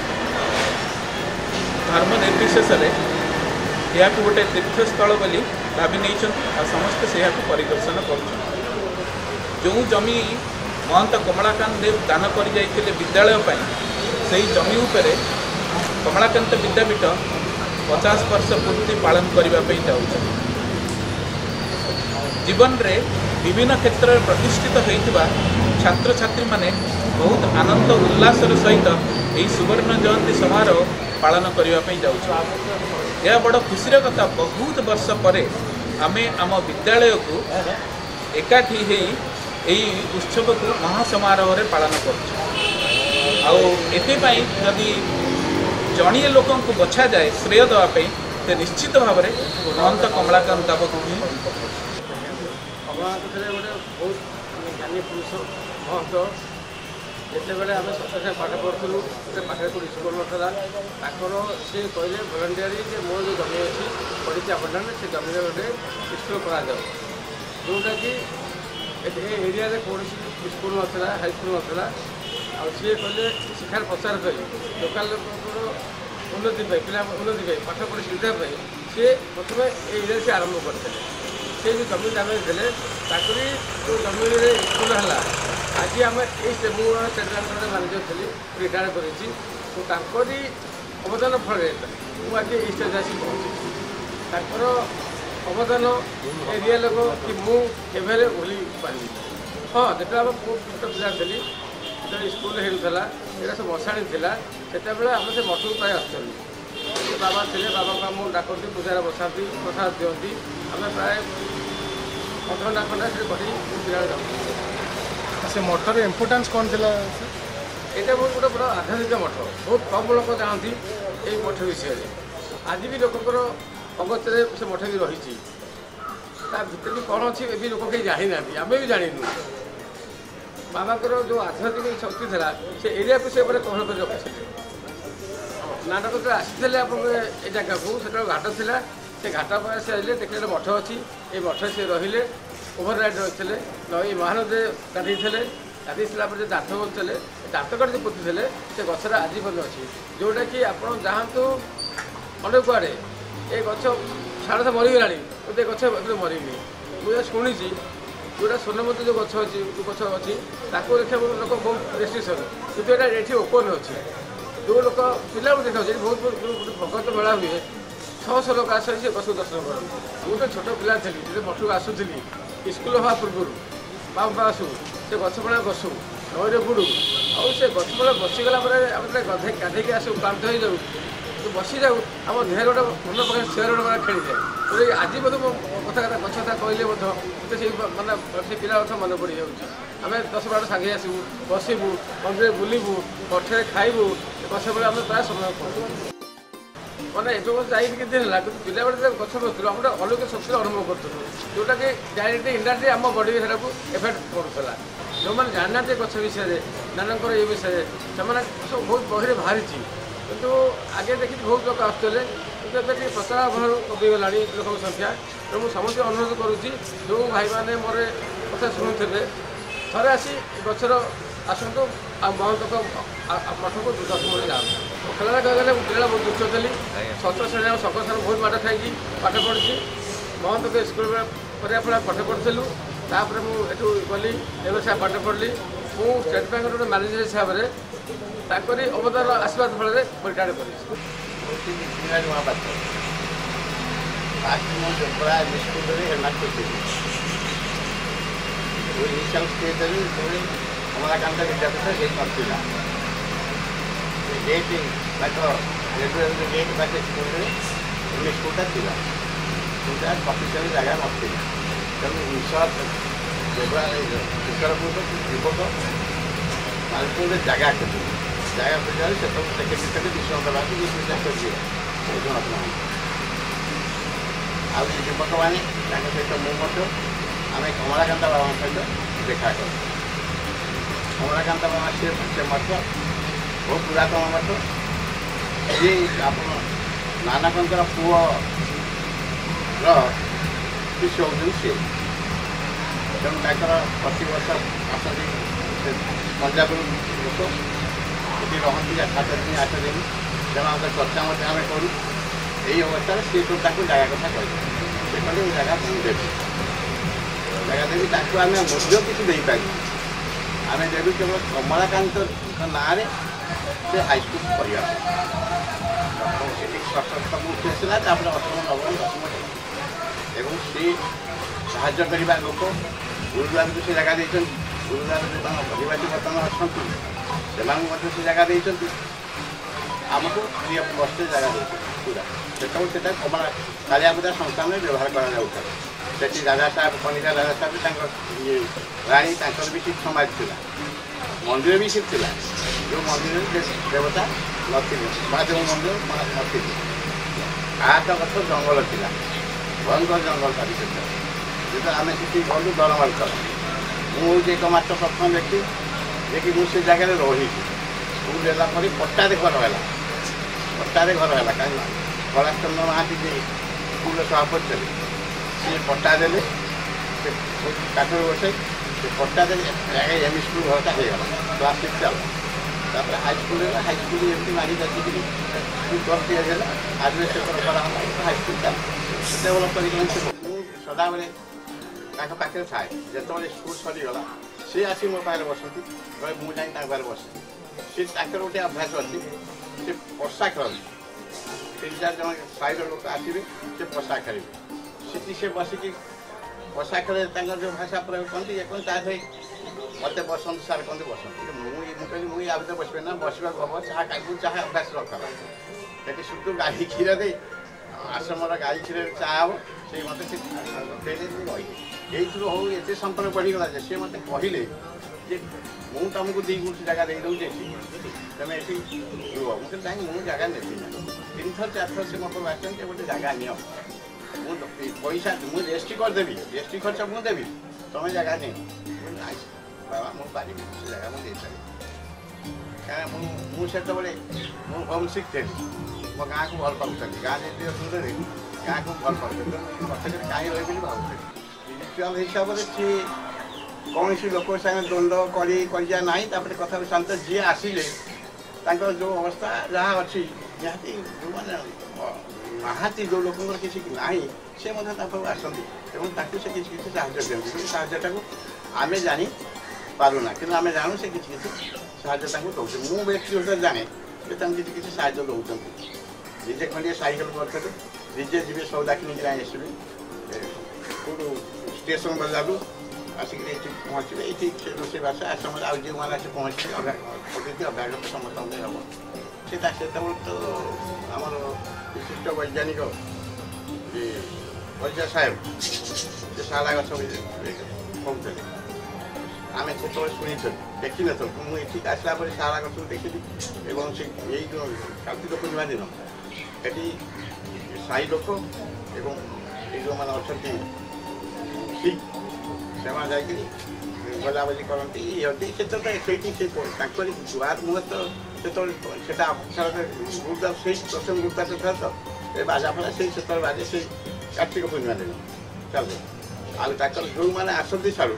धर्म निर्विशेष यह गोटे तीर्थस्थल बोली भावी नहीं समस्ते से परिदर्शन कर जो जमी महंत कमलाकांत देव दान कर विद्यालय से जमी उपर कमलाकांत विद्यापीठ पचास वर्ष पूर्ति पालन करने जाऊँ जीवन रे विभिन्न क्षेत्र में प्रतिष्ठित होता छात्र छात्री माने बहुत आनंद उल्लासर सहित यही सुवर्ण जयंती समारोह पालन करने जाऊँ यह बड़ खुशी कथा बहुत वर्ष पर आमे आम विद्यालय को एकाठी यही उत्सव को महासमारोह रे पालन कर जदि जड़िए लोक को बछा जाए श्रेय देवाई तो निश्चित भाव में महंत कमलाकांत देव को ही कमलाकांत गोटे बहुत ज्ञानी पुरुष महंत जितेबाला आम सतर्क पाठ पढ़ुलू गोटे पाखे कोई स्कूल नाला सी कहले भलंटियारी जे मोर जो जमी अच्छी पड़ी आपन से जमी गोटे स्कूल करा जोटा कि एरिया कौन स्कूल नाला हाईस्कूल नाला आ सी कहले शिक्षार प्रचार करी लोकाल लोक उन्नति पिला उन्नति पाठ पढ़ी सुविधा सी प्रथम एरिया से आरंभ करते से जो जमी आम देते जो जमी स्कूल है आज आम ये स्टेट बैंक मैनेजर थी रिटायर करी तो तांकरी अवदान फल मुझे आज ये स्टेज आसी पहुँची अवदान एरिया लोक कि मुझे भूली पारि हाँ जो आम पुट पिला थी जो स्कूल होता यहाँ सब मशाणी थी से आम से मठ को प्राय आसुँ बाबा थे बाबा को आम डाकती पूजा बसाती प्रसाद दिखती आम प्राय अधघंटा खंडा से कटी पिला जाऊँ से मठर इम्पोर्टान्स कौन थी यहाँ बहुत गोटे बड़ा आध्यात्मिक मठ बहुत कम लोग जानती ये मठ विषय आज भी लोकर अगत से मठ भी रही भर भी कौन अच्छी ये लोक कहीं जानी ना आम भी जानू बाबा जो आध्यात्मिक शक्ति था से एरिया को से कहल कर रखी नाटक जो आसी आप जगह को से घाट था से घाट पर से आए देखते मठ अच्छी ये मठ से रहिले ओभर राइड रही नई महानदी गाधी गाधी सारापर जो दात बोलते दात काट जो पोती थे से गचर आजीवन अच्छी जोटा कि आप जातु अनेक आड़े ये गच साढ़े मरीगला ये गच मरीनी मुझे शुणी जोटा सोनमती जो गच अच्छी गच अच्छी देखा लोक बहुत रेस्ट्रिक्शन क्योंकि ये ओपन अच्छी जो लोक पिला देखा बहुत भगत मेला हुए छः शह लोक आस गच को दर्शन कर मुझे छोट पिला थी मठ को आसुली स्कूल हवा पूर्व बाबा आसू से गछमूल बसू नईरे बुड़ू आउ से गछमूल बसीगला गाधे आसू क्लांत हो जाऊ तो बसी जाऊ आम देह गोटे मन पकड़ सेयर गोटे खेली जाए तो आज मत कथा कथा गछ कथा कहले मत से मानने से पिला कथा मन पड़ जाए आम दस बार सागे आसबू बसबू मंदिर बुलू मठे खाइबू गछ बेले आम प्राय समय पड़ू मैंने एवं जाए कि दिन है पिला बेले गछ बसलु आम गोटे अलौकिक शक्ति अनुभव करूँ जोटा कि डायरेक्ट इनडायरेक्टली आम बडी से एफेक्ट पड़ूला जो मैंने जाना गछ विषय नानक ये विषय से सब बहुत बही बाहरी किंतु आगे देखी बहुत लोग आसुले कितने एवं प्रचार भाव कमिगला लोक संख्या तो मुझे समस्त अनुरोध करुँची जो भाई मैंने मोर कथा शुणुते थे आसी गचर आसतु आ महंत मठ को दर्शन जाऊँ खेला कहगले पिला बहुत दुष्ट थी षष्ठ श्रेणी सक सार बहुत माड़ खाई पाठ पढ़ी महंत के स्कूल पर पाठ पढ़ुलू तापर मुझे गली एवं पाठ पढ़ी मुझे स्टेट बैंक गोटे मैनेजर हिसाब से ताकरी अवदान आशीर्वाद फल रिटायर कर महापात्र फास्ट मो जबड़ा school headmaster initial stage Kamalakant विद्यापीठ नथिला गेट रेगुलर गेट पाखे स्कूल स्कूलटा था स्कूलटा अफिशियल जगह नथिला तेणु ईश्वर ईश्वरपुर युवक मालपुर जगह खोज ଜାଗା ଖୋଜିବାରେ ସେତେବେଳେ ସେକ୍ରେଟାରୀ ଥିଲେ ବିଷୟ ଦେବାକୁ ବିଶ୍ୱାସ କରିଯିବ ସେ ଜଣାପଡ଼ୁନାହାନ୍ତି। ଆଉ ଏ ଯୁବକମାନେ ତାଙ୍କ ସହିତ ମୁଁ ମଧ୍ୟ ଆମେ କମଳାକାନ୍ତ ବାବାଙ୍କ ସହିତ ଦେଖା କରୁ। କମଳାକାନ୍ତ ବାବା ସେ ସେ ମଠ ବହୁ ପୁରାତନ ମଠ। ଇଏ ଆପଣ ନାନକଙ୍କର ପୁଅର ଶିଷ୍ୟ ହେଉଛନ୍ତି ସିଏ। ତେଣୁ ତାଙ୍କର ପ୍ରତିବର୍ଷ ଆସନ୍ତି ପଞ୍ଜାବରୁ ଲୋକ ଏଠି ରହନ୍ତି ସାତ ଦିନ ଆଠ ଦିନ। ତେଣୁ ଆମର ଚର୍ଚ୍ଚା ମଧ୍ୟ ଆମେ କରୁ। ଏଇ ଅବସ୍ଥାରେ ସିଏ ସବୁ ତାକୁ ଜାଗା କଥା କହିବେ। ସେ କହିଲେ ଏ ଜାଗା ମୁଁ ଦେବି ଜାଗା ଦେବି ତାକୁ ଆମେ ମୂଲ୍ୟ କିଛି ଦେଇପାରିବୁ। ଆମେ ଦେବି କେବଳ କମଳାକାନ୍ତଙ୍କ ନାଁରେ ସେ ହାଇସ୍କୁଲ କରିବା ସେଠି ସପ୍ତମ ଆସିଲା ତାପରେ ଅଷ୍ଟମ ନବମ ଦଶମ ଏବଂ ସେ ସାହାଯ୍ୟ କରିବା ଲୋକ ଗୁରୁଦ୍ୱାରକୁ ସେ ଜାଗା ଦେଇଛନ୍ତି। ଗୁରୁଦ୍ୱାର ଯେଉଁ ଅଧିବାସୀ ବର୍ତ୍ତମାନ ଅଛନ୍ତି ସେମାନଙ୍କୁ ମଧ୍ୟ ସେ ଜାଗା ଦେଇଛନ୍ତି। ଆମକୁ ଫ୍ରି ଅଫ୍ କଷ୍ଟରେ ଜାଗା ଦେଇଛନ୍ତି ପୁରା। ସେତେବେଳେ ସେଟା କମଳା କାଳିଆ ପୂଜା ସଂସ୍ଥାନରେ ବ୍ୟବହାର କରାଯାଉଥିଲା। ସେଠି ରାଜା ସାହେବ କନିକା ରାଜା ସାହେବ ତାଙ୍କ ଇଏ ରାଣୀ ତାଙ୍କର ବି ଠିକ୍ ସମାଜ ଥିଲା। ମନ୍ଦିର ବି ଠିକ୍ ଥିଲା। ଯେଉଁ ମନ୍ଦିରରେ ଦେବତା ନଥିଲେ ମହାଦେବ ମନ୍ଦିର ନଥିଲେ। ଆଠ ଗଛ ଜଙ୍ଗଲ ଥିଲା ଭୟଙ୍କର ଜଙ୍ଗଲ ପାରି ସେଟା ଯେତେବେଳେ ଆମେ ସେଠି ଗଲୁ ଦରମାଲ କଲା। ମୁଁ ହେଉଛି ଏକମାତ୍ର ପ୍ରଥମ ବ୍ୟକ୍ତି ଯିଏକି ମୁଁ ସେ ଜାଗାରେ ରହିଛି। ସ୍କୁଲ ହେଲା ପରେ ପଟ୍ଟାରେ ଘର ହେଲା ପଟ୍ଟାରେ ଘର ହେଲା କାହିଁକି କୈଳାସଚନ୍ଦ୍ର ମହାନ୍ତି ଯେ ସ୍କୁଲର ସଭାପତି ଥିଲେ ସିଏ ପଟ୍ଟା ଦେଲେ ସେ କାଠରେ ବସାଇ ସେ ପଟ୍ଟା ଦେଲେ ଏମ୍ ଇ ସ୍କୁଲ ଘରଟା ହେଇଗଲା କ୍ଲାସ୍ ସିକ୍ସ ଚାଲିଲା। ତାପରେ ହାଇସ୍କୁଲ ହେଲା ହାଇସ୍କୁଲ ଏମିତି ମାରି ଆସିକିରି କରିଦିଆ ହେଲା ଆଜବେଷ୍ଟର କରାହେଲା ହାଇସ୍କୁଲ ଚାଲିଲା। ଡେଭଲପ୍ କରିକି ମୁଁ ସଦାବେଳେ ତାଙ୍କ ପାଖରେ ଥାଏ। ଯେତେବେଳେ ସ୍କୁଲ ସରିଗଲା ସେ ଆସି ମୋ ପାଖରେ ବସନ୍ତି କହିଲେ ମୁଁ ଯାଇ ତାଙ୍କ ପାଖରେ ବସେ। ସେ ତାଙ୍କର ଗୋଟେ ଅଭ୍ୟାସ ଅଛି ସେ ପଶା ଖେଳନ୍ତି। ତିନି ଚାରି ଜଣ ସାହିର ଲୋକ ଆସିବେ ସେ ପଶା ଖେଳିବେ। ସେଠି ସେ ବସିକି ପଶା ଖେଳେ ତାଙ୍କର ଯେଉଁ ଭାଷା ପ୍ରୟୋଗ କରନ୍ତି ଇଏ କହନ୍ତି ତା ସହି ମୋତେ ବସନ୍ତି ସାର୍ କହନ୍ତି ବସନ୍ତି। ମୁଁ ମୁଁ କହିଲି ମୁଁ ୟା ଭିତରେ ବସିବେ ନା ବସିବାକୁ ହବ ଚାହା ଖାଇବୁ ଚାହା ଅଭ୍ୟାସ ରଖାଲା। ସେଠି ସୁଧୁ ଗାଈ କ୍ଷୀର ଦେଇ ଆଶ୍ରମର ଗାଈ କ୍ଷୀରରେ ଚାହା ହବ ସେଇ ମୋତେ ସେ ଦେଇଲେ ମୁଁ ରହିଲି। ଏଇଥିରୁ ହଉ ଏତେ ସମ୍ପର୍କ ବଢ଼ିଗଲା ଯେ ସେ ମୋତେ କହିଲେ ଯେ ମୁଁ ତୁମକୁ ଦୁଇ ଗୁଣ୍ଠି ଜାଗା ଦେଇଦେଉଛି ଏଠି ତୁମେ ଏଠି ରୁହ। ମୁଁ କହିଲି କାହିଁକି ମୁଁ ଜାଗା ନେବି ନା। ତିନିଥର ଚାରିଥର ସେ ମୋ ପାଖକୁ ଆସିଛନ୍ତି ଗୋଟେ ଜାଗା ନିଅ ମୁଁ ପଇସା ମୁଁ ରେଜିଷ୍ଟ୍ରି କରିଦେବି ରେଜିଷ୍ଟ୍ରି ଖର୍ଚ୍ଚ ମୁଁ ଦେବି ତୁମେ ଜାଗା ନିଅ। ବାବା ମୁଁ ପାରିବି ସେ ଜାଗା ମୁଁ ଦେଇପାରିବି କାରଣ ମୁଁ ମୁଁ ସେତେବେଳେ ମୁଁ ହୋମ୍ ସିକ୍ ଥିଲି। ମୋ ଗାଁକୁ ଭଲ ପାଉଥିଲି ଗାଁ ଯେତିକି ଦୂରରେ ଗାଁକୁ ଭଲ ପାଉଥିଲି ପଛରେ କାହିଁ ରହିବି ବୋଲି ଭାବୁଥିଲି। ସ୍ପିରିଚୁଆଲ୍ ହିସାବରେ ସିଏ କୌଣସି ଲୋକ ସାଙ୍ଗେ ଦ୍ୱନ୍ଦ୍ୱ କରି କରିଯା ନାହିଁ। ତାପରେ କଥା ଶାନ୍ତ ଯିଏ ଆସିଲେ ତାଙ୍କର ଯେଉଁ ଅବସ୍ଥା ଯାହା ଅଛି ନିହାତି ଯେଉଁମାନେ ନାହାନ୍ତି ଯେଉଁ ଲୋକଙ୍କର କିଛି ନାହିଁ ସେ ମଧ୍ୟ ତା ପାଖକୁ ଆସନ୍ତି ଏବଂ ତାକୁ ସେ କିଛି କିଛି ସାହାଯ୍ୟ ଦିଅନ୍ତି। କିନ୍ତୁ ସାହାଯ୍ୟଟାକୁ ଆମେ ଜାଣି ପାରୁନା କିନ୍ତୁ ଆମେ ଜାଣୁ ସେ କିଛି କିଛି ସାହାଯ୍ୟ ତାଙ୍କୁ ଦେଉଛନ୍ତି। ମୁଁ ବ୍ୟକ୍ତିଗତ ଜାଣେ ଯେ ତାଙ୍କୁ କିଛି କିଛି ସାହାଯ୍ୟ ଦେଉଛନ୍ତି। ନିଜେ ଖଣ୍ଡିଏ ସାଇକେଲ କରିଥିଲେ ନିଜେ ଯିବେ ସଉଦା କିଣିକି ଆଣି ଆସିବେ କେଉଁଠୁ ଷ୍ଟେସନ ବଜାରରୁ ଆସିକିରି ଏଠି ପହଞ୍ଚିବେ। ଏଇଠି ରୋଷେଇବାସ ଆଶ୍ରମରେ ଆଉ ଯେଉଁମାନେ ଆସି ପହଞ୍ଚିବେ ଅତିଥି ଅଭ୍ୟାଗତ ସମସ୍ତଙ୍କ ହେବ। ସେଟା ସେତେବେଳେ ତ ଆମର ବିଶିଷ୍ଟ ବୈଜ୍ଞାନିକ ଯେ ବୈଜା ସାହେବ ସେ ଶାଳା ଗଛ କହୁଥିଲେ ଆମେ ସେତେବେଳେ ଶୁଣିଥିଲୁ ଦେଖିନଥିଲୁ। ମୁଁ ଏଠିକି ଆସିଲା ପରେ ଶାଳା ଗଛକୁ ଦେଖିଲି ଏବଂ ସେ ଏଇ ଯେଉଁ କାର୍ତ୍ତିକ ପୂର୍ଣ୍ଣିମା ଦିନ ଏଠି ସାହି ଲୋକ ଏବଂ ଏଇ ଯେଉଁମାନେ ଅଛନ୍ତି ଶିଖ ସେମାନେ ଯାଇକରି ବଜାବଜି କରନ୍ତି ଇଏ ସେତେବେଳେ ସେଇଠି ସେ ତାଙ୍କରି ଦୁଆର ମୁହଁ ତ ସେତେବେଳେ ସେଟା ଗୁରୁଦ୍ୱାର ସେଇ ପ୍ରଥମ ଗୁରୁଦ୍ୱାର ଥିଲା ତ ଏ ବାଜା ଫଳା ସେଇ ସେତେବେଳେ ବାଜେ ସେଇ କାର୍ତ୍ତିକ ପୂର୍ଣ୍ଣିମା ଦିନ ଚାଲୁ। ଆଉ ତାଙ୍କର ଯେଉଁମାନେ ଆସନ୍ତି ସାରୁ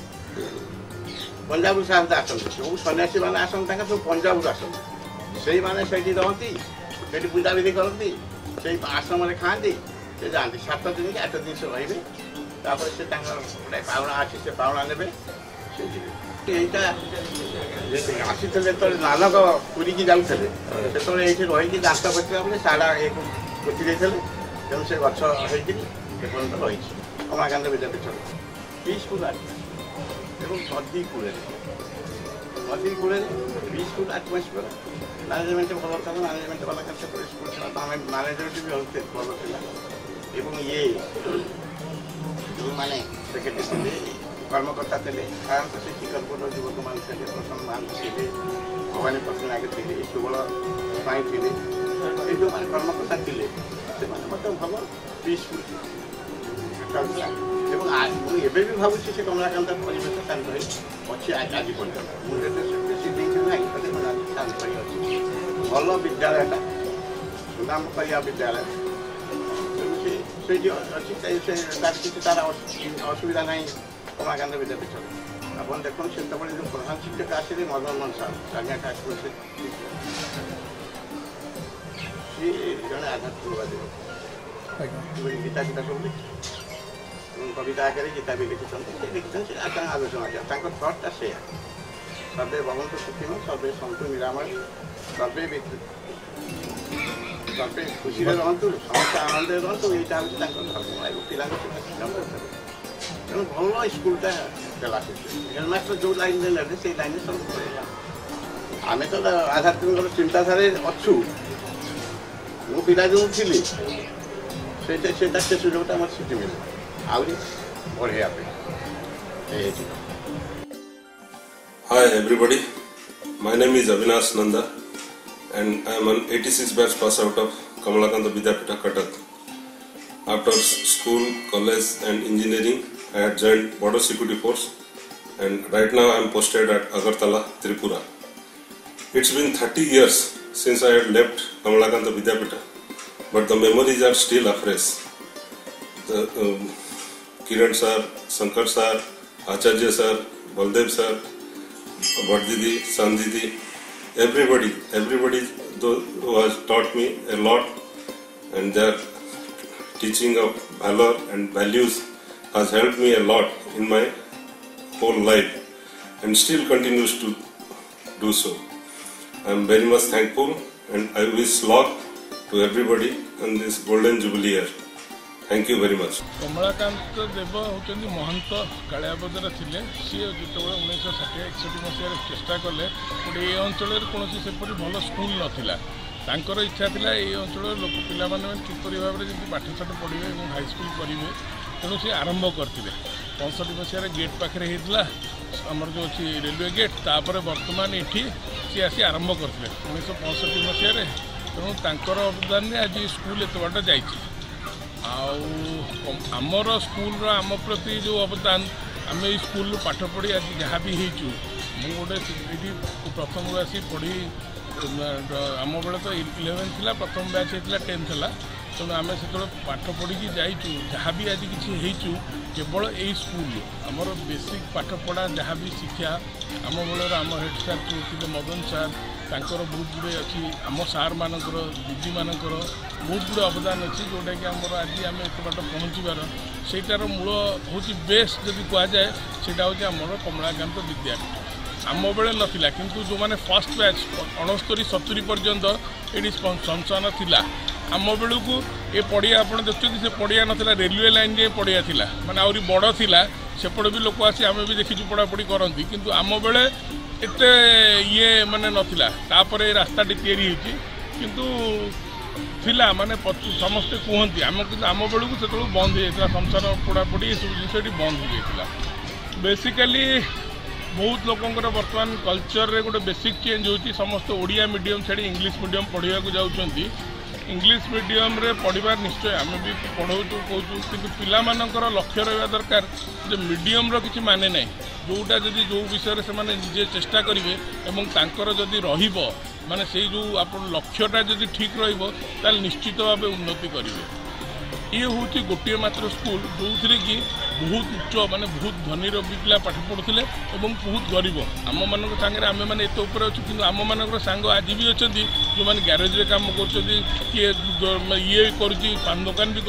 ପଞ୍ଜାବରୁ ସାର୍ ଆସନ୍ତି ଯେଉଁ ସନ୍ନ୍ୟାସୀମାନେ ଆସନ୍ତି ତାଙ୍କର ସବୁ ପଞ୍ଜାବରୁ ଆସନ୍ତି। ସେଇମାନେ ସେଇଠି ରହନ୍ତି ସେଇଠି ପୂଜାବିଧି କରନ୍ତି ସେଇ ଆଶ୍ରମରେ ଖାଆନ୍ତି ସେ ଯାଆନ୍ତି ସାତ ଦିନ କି ଆଠ ଦିନ ସେ ରହିବେ। ତାପରେ ସେ ତାଙ୍କର ଗୋଟେ ପାଉଣା ଅଛି ସେ ପାଉଣା ନେବେ ସେ ଯିବେ। এইটা আসিলে যেতবে নানক পুরীকি যাওলে সেতবে এইটি রহিকি দান্ত পচিলা বলে সারা এ পচি যাইলে তেমন সে গছ হয়েকি এপর্যন্ত রয়েছে কমলাকান্ত বিদ্যাপীঠ পিসফুল আছে এবং নদী কূলে নদী কূলে পিসফুল আটমসফিয়ার ম্যানেজমেন্ট ভালো ছিল ম্যানেজমেন্ট ভালো কাজ করে স্কুল ছিল আমি ম্যানেজমেন্ট বি হতে ভালো ছিল এবং ইয়ে মানে সেক্রেটারি ଥିଲେ কর্মকর্তা ଥିଲେ সাধারণত ସେ ଶିକରପୁରର ଯୁବକମାନେ ଥିଲେ ପ୍ରସନ୍ନ ମହାନ୍ତି ଥିଲେ भवानी पट्टनायक थे सुबल पाई थे ये जो मैंने कर्मकर्ता थे से भल पीसफुल चलता मुझे भी भावुँ से कमलाकांत परिवेश शांत अच्छी आज पर्यटन मुझे बेसी देखी ना शांत अच्छी भल विद्यालयटा सुनाम करिया विद्यालय से जो अच्छी तार असुविधा ना कमलाकांत विद्यापीठ आप देखो से जो प्रधान शिक्षक आसे मदन मोहन साहब प्रज्ञा ठाकुर से जड़े आध्यात्मिकवादी गीता गीता सब लिखी कविता आगे गीता भी लिखी लिखी आलोचना थट्टा से सर्वे भवंतु सुखिनो सर्वे सन्तु निरामय सर्वे सर्वे खुशी रुँ समस्त आनंद रुँ यहाँ हूँ धर्म पिला तेणु भल स्कूलटा देला हेडमास्टर जो लाइन देले से लाइन सब आम तो आध्यात्मिक चिंताधारे अच्छु मो पिला जो थी से सुजोगटा मत छुट्टी मिले आहरी बढ़िया Hi everybody, my name is Avinash Nanda and I am an eighty-six batch pass out of Kamalakanta Vidyapita Cuttack. After school, college and engineering, I had joined Border Security Force and right now I am posted at Agartala, Tripura. It's been thirty years since I had left Kamalakanta Vidyapita, but the memories are still afresh. The, um, Kiran sir, Shankar sir, Acharya sir, Baldev sir, Bardidi, Sandidi, everybody, everybody who has taught me a lot, and their teaching of valor and values has helped me a lot in my whole life and still continues to do so. I am very much thankful and I wish luck to everybody on this golden jubilee year. Thank you very much. Kamlakant देव होती महंत कालियाबदर थे सी जो उन्नीस षाठी एकसठी मसीह चेष्टा कले गोटे ये अंचल कौन से भल स्कूल नाला तांकर इच्छा था ये अंचल लोक पाने किपर भाव में पाठशाठ पढ़े और हाईस्कल करेंगे तेणु सी आरंभ करते पैंसठ मसीह गेट पाखे होता आमर जो अच्छी रेलवे गेट तापर बर्तमान ये सी आसी आरंभ करते उन्नीस पैंसठ मसीह तेणु तांकर अवदान आज स्कूल एत बाट जाइए आमर स्कूल आम प्रति जो अवदान आम स्कूल पाठ पढ़ी आज जहाँ भी हो गोटे ये प्रथम आसी पढ़ी आम बेले तो इलेवेन थी प्रथम बैच होता टेन था तेणु आम से पाठ पढ़ी जाइचु जहाँ भी आज किसी हो केवल यही स्कूल आमर बेसिक पाठ पढ़ा जहाँ भी शिक्षा आम बेलर आम हेड सार जो थे मदन सार तांकर बहुत गुड़े अच्छी आम सार मानकर दीदी मानकर बहुत गुड़े अवदान अच्छी जोटा कि आमर आज आम एत बाट पहुँचार सेटार मूल हूँ बेस जदि कहुए सेटा हूँ आमर कमलाकांत विद्यापीठ आम बेले नाला किंतु जो मैंने फर्स्ट बैच अणस्तरी सतुरी पर्यंत ये संस्थान थिला आम बेलू को ये पड़िया आप देखते से पड़िया नाला रेलवे लाइन जे पड़िया थिला माने आहरी बड़ थिला सेपटे भी लोक आसी आम भी देखी पढ़ापढ़ी करती किंतु आम बेले एते ये माने नथिला तापरे रास्ताटी तैयारी होती किंतु थिला माने समस्ते कहती आम किंतु आम बेलू को से बंद हो जाता संसार पढ़ापढ़ी ये सब जिन बंद हो जाता बेसिकाली बहुत लोकंर बर्तमान कल्चर रे गोटे बेसिक चेंज होती समस्त ओडिया मीडियम छाड़ी इंग्लिश मीडियम पढ़ा जाऊँगी इंग्लिश मीडियम रे पढ़ार निश्चय आम भी पढ़ाऊँ कहूँ कि पिलामानकर लक्ष्य रहा दरकार जो मीडियम रो किसी माने ना जोटा जदि जो विषय से निजे चेष्टा करेंगे और तांकर जदि रहिबो माने से जो आप लक्ष्यटा जदि ठीक रहा निश्चित भाव उन्नति करेंगे ये हूँ गोटे मात्र स्कूल जो थी कि बहुत उच्च माने बहुत धनी पिला पाठ पढ़ुते और बहुत गरीब आम मान सागर आम मैंने एत उपर अच्छे कि आम मान सांग आज भी अच्छा जो मैंने ग्यारेज रे काम कर किए ये कर पान दुकान भी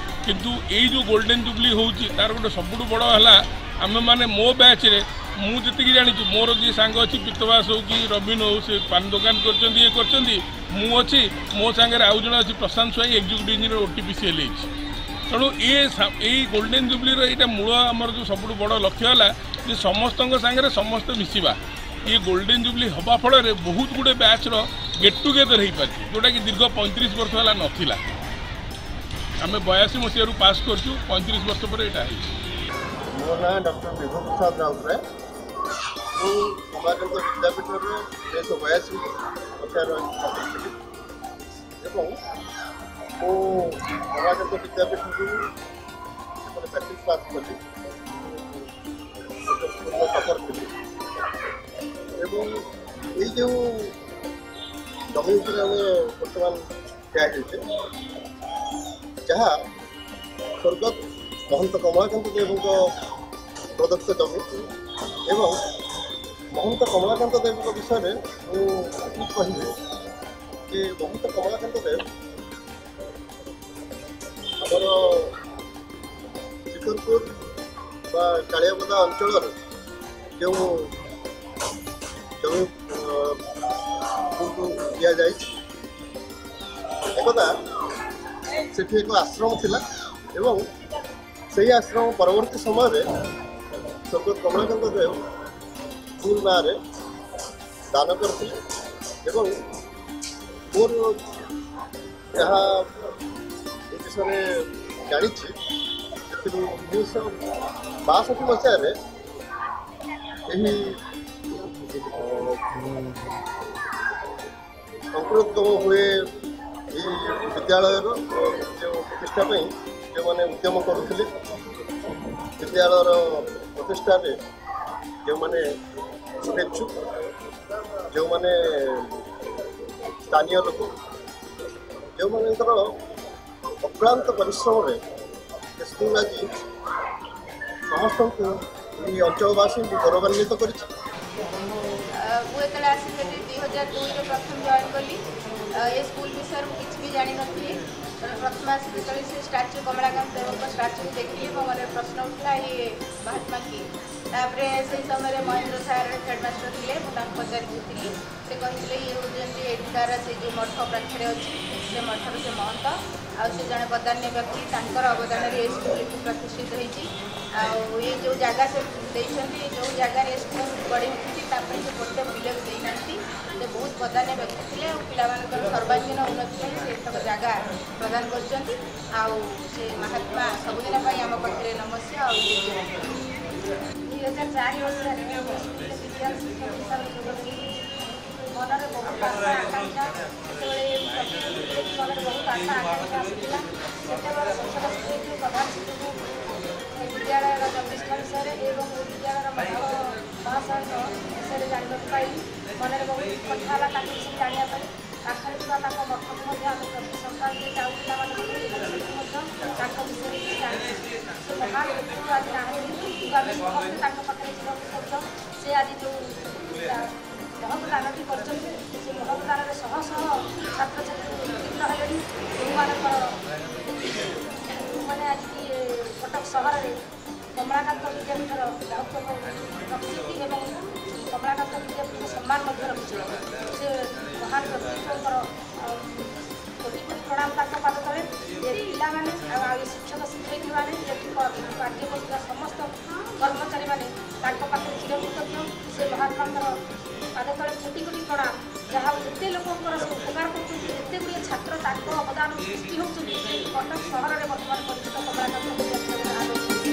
कर जो गोल्डन जुबली हो तार गोटे सब बड़ है आम मैंने मो बैच रे मुझे जानी मोर जी सांग अच्छी पितवास हो कि रवीन हो से पान दुकान कर ये कर अच्छी मो सांगे आउ जन अच्छी प्रशांत स्वाई एक्जिक्यूटिव इंजीनियर ओटीपीसीएल तेणु ये गोल्डन जुबली यहाँ मूल आमर जो सब बड़ लक्ष्य है समस्त सांगे समस्त मिसवा ये गोल्डन जुबली हवा फल बहुत गुड़े बैच गेट टुगेदर हो पारे जोटा कि दीर्घ पैंतीस वर्ष है नाला आम बयासी मसीह पास कर पैंतीस वर्ष पर यहाँ मो ना डॉक्टर विभू प्रसाद राउतराय କମଳାକାନ୍ତ ବିଦ୍ୟାପୀଠରେ ଉଣେଇଶହ ବୟାଅଶୀ ମସିହାରେ ପଢ଼ିଥିଲି ଏବଂ ମୁଁ କମଳାକାନ୍ତ ବିଦ୍ୟାପୀଠରୁ ସେପଟେ ମ୍ୟାଟ୍ରିକ୍ ପାସ୍ କଲି ସ୍କୁଲର ଟପର ଥିଲି ଏବଂ ଏଇ ଯେଉଁ ଜମି ଉପରେ ଆମେ ବର୍ତ୍ତମାନ ଠିଆ ହେଇଛେ ଯାହା ସ୍ୱର୍ଗତ ମହନ୍ତ କମଳାକାନ୍ତ ଦେବଙ୍କ ପ୍ରଦତ୍ତ ଜମି ଏବଂ ମହନ୍ତ କମଳାକାନ୍ତ ଦେବଙ୍କ ବିଷୟରେ ମୁଁ ଏତିକି କହିବି ଯେ ମହନ୍ତ କମଳାକାନ୍ତ ଦେବ ଆମର ଶିକରପୁର ବା କାଳିଆବଦା ଅଞ୍ଚଳରେ ଯେଉଁ ଜମି ଦିଆଯାଇଛି ଏକଦା ସେଠି ଏକ ଆଶ୍ରମ ଥିଲା ଏବଂ ସେହି ଆଶ୍ରମ ପରବର୍ତ୍ତୀ ସମୟରେ ସ୍ୱର୍ଗତ କମଳାକାନ୍ତ ଦେବ ସ୍କୁଲ ନାଁରେ ଦାନ କରିଥିଲେ ଏବଂ ମୋର ଯାହା ଏ ବିଷୟରେ ଜାଣିଛି ସେଥିରୁ ଉଣେଇଶହ ବାଷଠି ମସିହାରେ ଏହି ଅଙ୍କୁରୋଦ୍ଗମ ହୁଏ ଏହି ବିଦ୍ୟାଳୟର ଯେଉଁ ପ୍ରତିଷ୍ଠା ପାଇଁ ଯେଉଁମାନେ ଉଦ୍ୟମ କରୁଥିଲେ ବିଦ୍ୟାଳୟର ପ୍ରତିଷ୍ଠାରେ ଯେଉଁମାନେ ଶୁଭେଚ୍ଛୁ ଯେଉଁମାନେ ସ୍ଥାନୀୟ ଲୋକ ଯେଉଁମାନଙ୍କର ଅକ୍ଳାନ୍ତ ପରିଶ୍ରମରେ ସ୍କୁଲ ଆଜି ସମସ୍ତଙ୍କୁ ଏହି ଅଞ୍ଚଳବାସୀଙ୍କୁ ଗୌରବାନ୍ୱିତ କରିଛି। ମୁଁ ଯେତେବେଳେ ଆସିଥିଲି ଦୁଇ ହଜାର ଦୁଇରେ ପ୍ରଥମ ଜଏନ୍ କଲି ଏ ସ୍କୁଲ ବିଷୟରେ ମୁଁ କିଛି ବି ଜାଣିନଥିଲି ପ୍ରଥମେ ଆସି ଯେତେବେଳେ ସେ ଷ୍ଟାଚ୍ୟୁ କମଳାକାନ୍ତ ଦେବଙ୍କ ଷ୍ଟାଚ୍ୟୁକୁ ଦେଖିଲି ମୋ ମନରେ ପ୍ରଶ୍ନ ଉଠିଲା ଇଏ ମହାତ୍ମା କିଏ ତାପରେ ସେହି ସମୟରେ ମହେନ୍ଦ୍ର ସାର୍ ହେଡ଼ମାଷ୍ଟର ଥିଲେ ମୁଁ ତାଙ୍କୁ ପଚାରିଥିଲି ସେ କହିଥିଲେ ଇଏ ହେଉଛନ୍ତି ଏଠିକାର ସେ ଯେଉଁ ମଠ ପାଖରେ ଅଛି ସେ ମଠର ସେ ମହନ୍ତ ଆଉ ସେ ଜଣେ ବଦାନ୍ୟ ବ୍ୟକ୍ତି ତାଙ୍କର ଅବଦାନରେ ଏ ସ୍କୁଲକୁ ପ୍ରତିଷ୍ଠିତ ହୋଇଛି ଆଉ ଏ ଯେଉଁ ଜାଗା ସେ ଦେଇଛନ୍ତି ଯେଉଁ ଜାଗାରେ ଏ ସ୍କୁଲ ଗଢ଼ି ଉଠିଛି ତା ପାଇଁ ସେ ଗୋଟେ ପିଲାକୁ ଦେଇନାହାନ୍ତି ସେ ବହୁତ ବଦାନ୍ୟ ବ୍ୟକ୍ତି ଥିଲେ ଆଉ ପିଲାମାନଙ୍କର ସର୍ବାଙ୍ଗୀନ ଉନ୍ନତି ପାଇଁ ସେ ଏତକ ଜାଗା ପ୍ରଦାନ କରିଛନ୍ତି ଆଉ ସେ ମହାତ୍ମା ସବୁଦିନ ପାଇଁ ଆମ ପାଖରେ ନମସ୍ୟ ଆଉ ଦୁଇ ହଜାର ଚାରି ମସିହାରେ ବିଜ୍ଞାନ ଶିକ୍ଷକ ହିସାବରେ ଯୋଗ ଦେଇଛି ମନରେ ବହୁତ ଆଶା ଆକାଂକ୍ଷା ସେତେବେଳେ ମନରେ ବହୁତ ଆଶା ଆକାଂକ୍ଷା ଆସିଥିଲା ସେତେବେଳେ ଶିକ୍ଷକ ଶିକ୍ଷୟିତ୍ରୀ ପ୍ରଧାନ ଶିକ୍ଷକ ବିଦ୍ୟାଳୟର ପ୍ରତିଷ୍ଠା ବିଷୟରେ ଏବଂ ବିଦ୍ୟାଳୟର ମହାଶୟଙ୍କ ବିଷୟରେ ଜାଣିବାକୁ ପାଇଲି ମନରେ ବହୁତ କଥା ହେଲା ତାଙ୍କ ବିଷୟରେ ଜାଣିବା ପାଇଁ ପାଖରେ ଥିବା ତାଙ୍କ ମଠକୁ ମଧ୍ୟ ଆମେ ପ୍ରତି ସପ୍ତାହରେ ଯାଉ ପିଲାମାନଙ୍କୁ ମଧ୍ୟ ତାଙ୍କ ବିଷୟରେ କିଛି ଜାଣିଛୁ ସେ ମହାନ ବ୍ୟକ୍ତିତ୍ୱ ଆଜି ନାହାନ୍ତି କିନ୍ତୁ ଆମେ ସମସ୍ତେ ତାଙ୍କ ପାଖରେ ଯିବାକୁ ସହିତ ସେ ଆଜି ଯେଉଁ ମହତ ଦାନଟି କରିଛନ୍ତି ସେ ମହତ ଦାନରେ ଶହ ଶହ ଛାତ୍ରଛାତ୍ରୀ ଉତ୍ତୀର୍ଣ୍ଣ ହେଲେଣି ଯେଉଁମାନଙ୍କର ଯେଉଁମାନେ ଆଜି କଟକ ସହରରେ କମଳାକାନ୍ତ ବିଦ୍ୟାପୀଠର ପ୍ରକୃତି ଏବଂ କମଳାକାନ୍ତ ବିଦ୍ୟାପୀଠର ସମ୍ମାନ ମଧ୍ୟ ରଖିଛି ସେ ମହାନ ବ୍ୟକ୍ତିତ୍ୱଙ୍କର କୋଟି କୋଟି ପ୍ରଣାମ ତାଙ୍କ ପାଦ ତଳେ ଏ ପିଲାମାନେ ଆଉ ଏ ଶିକ୍ଷକ ଶିକ୍ଷୟିତ୍ରୀମାନେ ଏଠି କାର୍ଯ୍ୟ କରୁଥିବା ସମସ୍ତ କର୍ମଚାରୀମାନେ ତାଙ୍କ ପାଖରେ ଚିରକୃତଜ୍ଞ ସେ ମହାତ୍ମାଙ୍କର ପାଦ ତଳେ କୋଟି କୋଟି ପ୍ରଣାମ ଯାହା ଏତେ ଲୋକଙ୍କର ସେ ଉପକାର କରୁଛନ୍ତି ଏତେ ଗୁଡ଼ିଏ ଛାତ୍ର ତାଙ୍କ ଅବଦାନ ସୃଷ୍ଟି ହେଉଛନ୍ତି କଟକ ସହରରେ ବର୍ତ୍ତମାନ ପରିଚିତ କମଳାକାନ୍ତ ବିଦ୍ୟାପୀଠର ନାଁ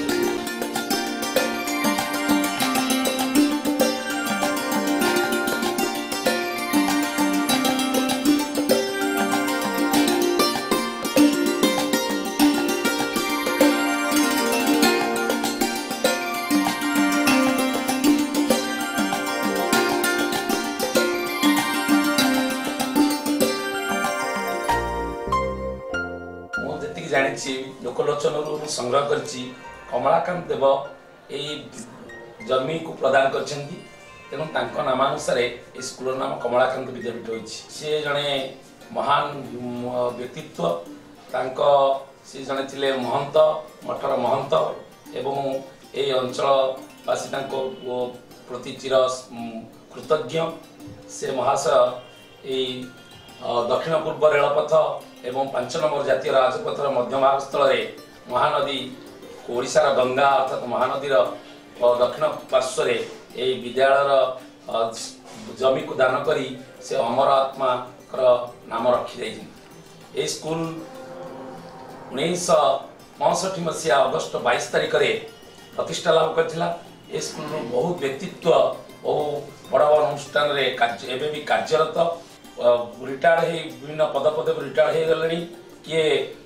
ଜାଣିଛି ଲୋକଲୋଚନରୁ ସଂଗ୍ରହ କରିଛି କମଳାକାନ୍ତ ଦେବ ଏହି ଜମିକୁ ପ୍ରଦାନ କରିଛନ୍ତି ତେଣୁ ତାଙ୍କ ନାମାନୁସାରେ ଏ ସ୍କୁଲର ନାମ କମଳାକାନ୍ତ ବିଦ୍ୟାପୀଠ ହୋଇଛି ସେ ଜଣେ ମହାନ ବ୍ୟକ୍ତିତ୍ୱ ତାଙ୍କ ସେ ଜଣେ ଥିଲେ ମହନ୍ତ ମଠର ମହନ୍ତ ଏବଂ ଏହି ଅଞ୍ଚଳବାସୀ ତାଙ୍କ ପ୍ରତି ଚିର କୃତଜ୍ଞ ସେ ମହାଶୟ ଏହି ଦକ୍ଷିଣ ପୂର୍ବ ରେଳପଥ ଏବଂ ପାଞ୍ଚ ନମ୍ବର ଜାତୀୟ ରାଜପଥର ମଧ୍ୟଭାଗସ୍ଥଳରେ ମହାନଦୀ ଓଡ଼ିଶାର ଗଙ୍ଗା ଅର୍ଥାତ୍ ମହାନଦୀର ଦକ୍ଷିଣ ପାର୍ଶ୍ୱରେ ଏହି ବିଦ୍ୟାଳୟର ଜମିକୁ ଦାନ କରି ସେ ଅମର ଆତ୍ମାଙ୍କର ନାମ ରଖିଯାଇଛନ୍ତି। ଏହି ସ୍କୁଲ ଉଣେଇଶହ ପଞ୍ଚଷଠି ମସିହା ଅଗଷ୍ଟ ବାଇଶ ତାରିଖରେ ପ୍ରତିଷ୍ଠା ଲାଭ କରିଥିଲା। ଏ ସ୍କୁଲରୁ ବହୁ ବ୍ୟକ୍ତିତ୍ୱ ବହୁ ବଡ଼ प्रतिष्ठान रे कार्य एबे भी कार्यरत रिटायर्ड हे विभिन्न पद पदवी रिटायर्ड हे गलेनी किए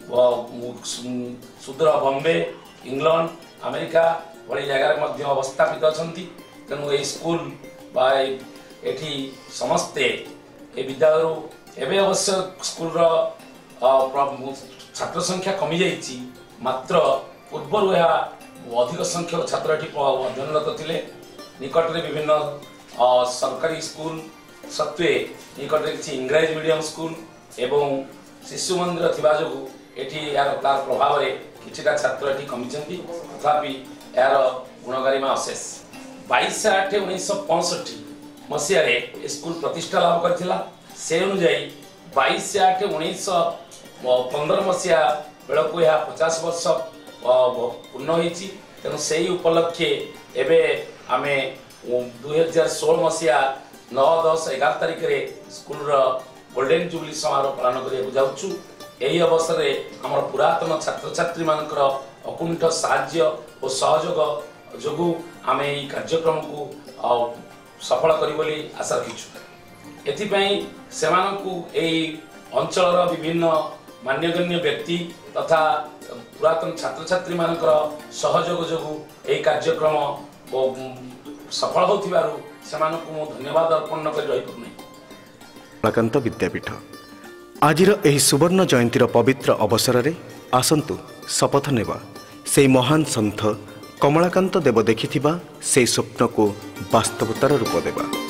सुदूर बॉम्बे इंग्लैंड अमेरिका भली जगार मध्य अवस्थापित अछंती तेणु ए स्कूल बा एठी समस्ते ए विद्यालय एबे अवश्य स्कूल रो छात्र संख्या कमी जाइछि मात्र पूर्वर अधिक संख्यक छात्र एठी अध्ययनरत थिले निकट रे विभिन्न सरकारी स्कूल सत्वे निकट रे किछि इंग्लिश मीडियम स्कूल एवं शिशु मंदिर थिबा जोगु एठी यार तार प्रभाव रे किछिटा छात्र एठी कमिछंती तथापि यार गुणगारिमा अशेष बाईस आठ उन्नीस पैंसठ मसीह रे स्कूल प्रतिष्ठा लाभ करथिला से अनुसार बाईस आठ उन्नीस पंद्रह मसीहा बेलू यह पचास वर्ष पूर्ण होती तेणु से उपलक्षे एवं आम दुई हजार षोल मसीहा नौ दस एगार तारिख में स्कूल गोल्डेन जुबली समारोह पालन करने जाऊँ यही अवसर में आम पुरातन छात्र छात्री मानकर अकुंठ साहाय्य और सहयोग जो आम ये कार्यक्रम को सफल करी आशा रखीचु एथिपाई सेमानकु एई अंचलर विभिन्न मान्यगण्य व्यक्ति तथा पुरातन छात्र छात्री मानकर सहयोग जोगु एई कार्यक्रम सफल होथिबारु सेमानकु मु धन्यवाद अर्पण करि रहि पड़ुनी कमलाकांत विद्यापीठ आजिर एही सुवर्ण जयंतीर पवित्र अवसर रे आसंतु शपथ नेबा से महान सन्थ कमलाकांत देव देखिथिबा से स्वप्न को वास्तवतार रूप देबा।